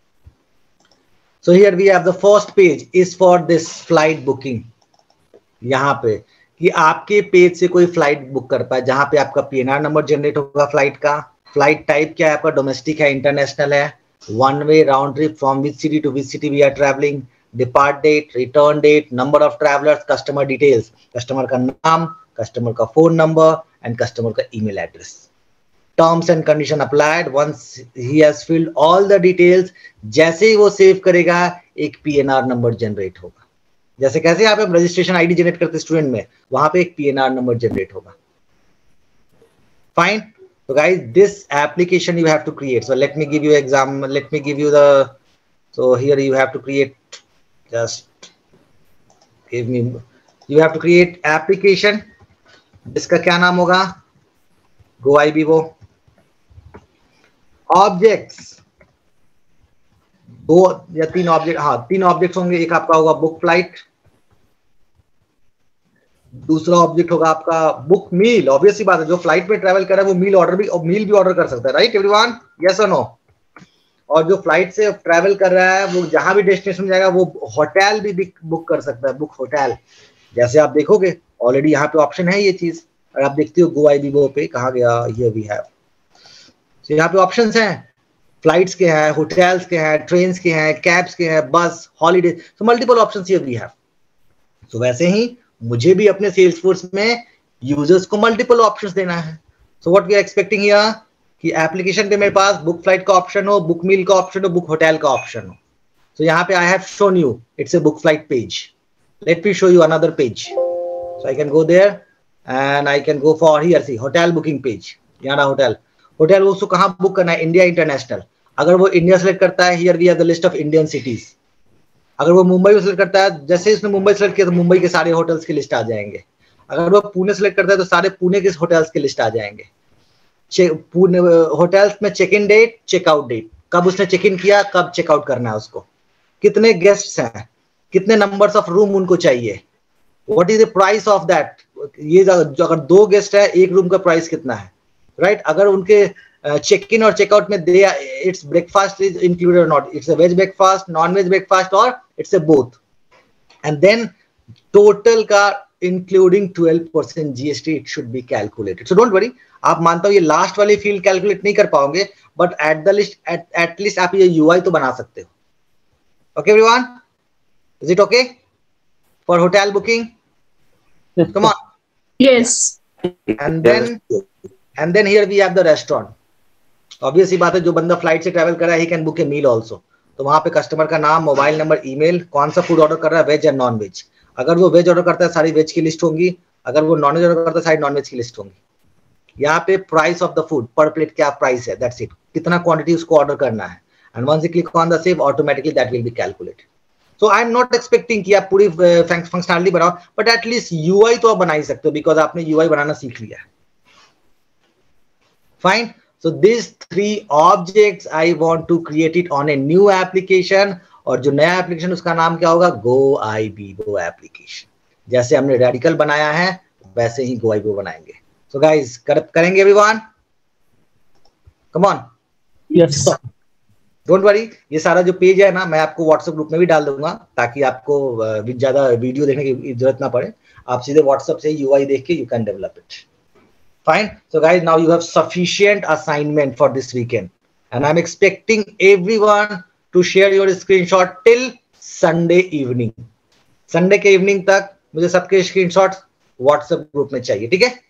So here we have the first page is for this flight booking. यहाँ पे कि आपके पेज से कोई फ्लाइट बुक कर पाए, जहां पे आपका PNR नंबर जनरेट होगा फ्लाइट का, फ्लाइट टाइप क्या है आपका, डोमेस्टिक है, इंटरनेशनल है, one way round trip from which city to which city we are travelling, depart date, return date, number of travellers, customer details, customer का नाम, customer का फोन नंबर एंड कस्टमर का email address. Terms and condition applied once he has filled all the details. जैसे ही वो save करेगा एक PNR number generate होगा। जैसे कैसे यहाँ पे रजिस्ट्रेशन आईडी जनरेट करते स्टूडेंट में, वहां पे एक PNR नंबर जनरेट होगा। Fine. So guys, this application you have to create. So let me give you example. Let me give you the. So here you have to create. Just give me. You have to create application. इसका क्या नाम होगा? GoIB वो. Objects. 2 या 3 object, हाँ 3 objects होंगे। एक आपका होगा बुक फ्लाइट, दूसरा ऑब्जेक्ट होगा आपका बुक मील। ऑब्वियसली बात है, जो फ्लाइट में ट्रैवल कर रहा है वो मील भी ऑर्डर कर सकता है, राइट एवरीवन, यस और नो? और जो फ्लाइट से ट्रैवल कर रहा है वो जहां भी डेस्टिनेशन जाएगा वो होटल भी बुक कर सकता है, बुक होटल। जैसे आप देखोगे ऑलरेडी यहाँ पे ऑप्शन है ये चीज, और आप देखते हो GoIB वो पे कहाँ गया, हियर वी हैव। तो यहाँ पे ऑप्शंस हैं, फ्लाइट्स के हैं, होटल्स के हैं, ट्रेन्स के हैं, कैब्स के हैं, बस, हॉलीडे, तो multiple options here we have. तो वैसे ही मुझे भी अपने सेल्सफोर्स में यूजर्स को मल्टीपल ऑप्शंस देना है। So what we are expecting here कि एप्लीकेशन पे मेरे पास बुक फ्लाइट का ऑप्शन हो, बुक मील का ऑप्शन हो, बुक होटल का ऑप्शन हो। सो यहाँ पे I have shown you it's a book flight page. Let me show you another page. So I can go there and I can go for here, see hotel booking page. यहाँ hotel उसको कहाँ book करना है, India international. अगर वो India select करता है, here we have the list of Indian cities. अगर वो मुंबई को सिलेक्ट करता है, जैसे इसने मुंबई सेलेक्ट किया तो मुंबई के सारे होटल्स की लिस्ट आ जाएंगे। अगर वो पुणे सेलेक्ट करता है तो सारे पुणे के होटल्स की लिस्ट आ जाएंगे। पुणे होटल्स में check in date, checkout date, कब उसने चेक इन किया, कब चेकआउट करना है उसको, कितने गेस्ट्स हैं, कितने नंबर्स ऑफ रूम उनको चाहिए, what is the price of that, ये जो अगर 2 गेस्ट है, एक रूम का प्राइस कितना है, राइट? अगर उनके चेक इन और चेकआउट में they it's breakfast is included और not, it's a veg breakfast, non veg breakfast और it's a both, and then total का including 12% GST it should be calculated. So don't worry, आप मानता हूं ये last वाली फील्ड कैलकुलेट नहीं कर पाओगे, बट एट लीस्ट आप ये UI तो बना सकते हो. Okay everyone, is it okay for hotel booking? Come on. Yes. And then here we have the restaurant. Obvious ही बात है, जो बंदा फ्लाइट से ट्रैवल कर रहा है, he can book a meal also. तो वहां पे कस्टमर का नाम, मोबाइल नंबर, ईमेल, कौन सा फूड ऑर्डर कर रहा है, वेज या नॉन वेज. अगर वो वेज ऑर्डर करता है, सारी वेज की लिस्ट होंगी. अगर वो नॉन वेज ऑर्डर करता है, सारी नॉन वेज की लिस्ट होंगी. यहाँ पे प्राइस ऑफ द फूड, पर प्लेट क्या प्राइस है, दैट्स इट. कितना क्वांटिटी उसको ऑर्डर करना है, and once you click on the save, automatically that will be calculated. So I am not expecting कि आप पूरी फंक्शनलिटी बनाओ, बट एटलीस्ट UI तो आप बना ही सकते हो, बिकॉज आपने UI बनाना सीख लिया है. Fine. So these 3 objects I want to create it on a new application, और जो नया एप्लीकेशन उसका नाम क्या होगा, GoIbibo एप्लीकेशन. जैसे हमने रेडिकल बनाया है वैसे ही GoIbibo बनाएंगे. So guys करेंगे everyone? Come on. Yes. Don't worry, ये सारा जो पेज है ना, मैं आपको व्हाट्सएप ग्रुप में भी डाल दूंगा, ताकि आपको ज्यादा वीडियो देखने की जरूरत ना पड़े. आप सीधे व्हाट्सएप से UI देख के you can develop it. Fine. So guys, now you have sufficient assignment for this weekend, and I'm expecting everyone to share your screenshot till Sunday evening. Sunday के evening तक मुझे सबके screenshots WhatsApp ग्रुप में चाहिए, ठीक है?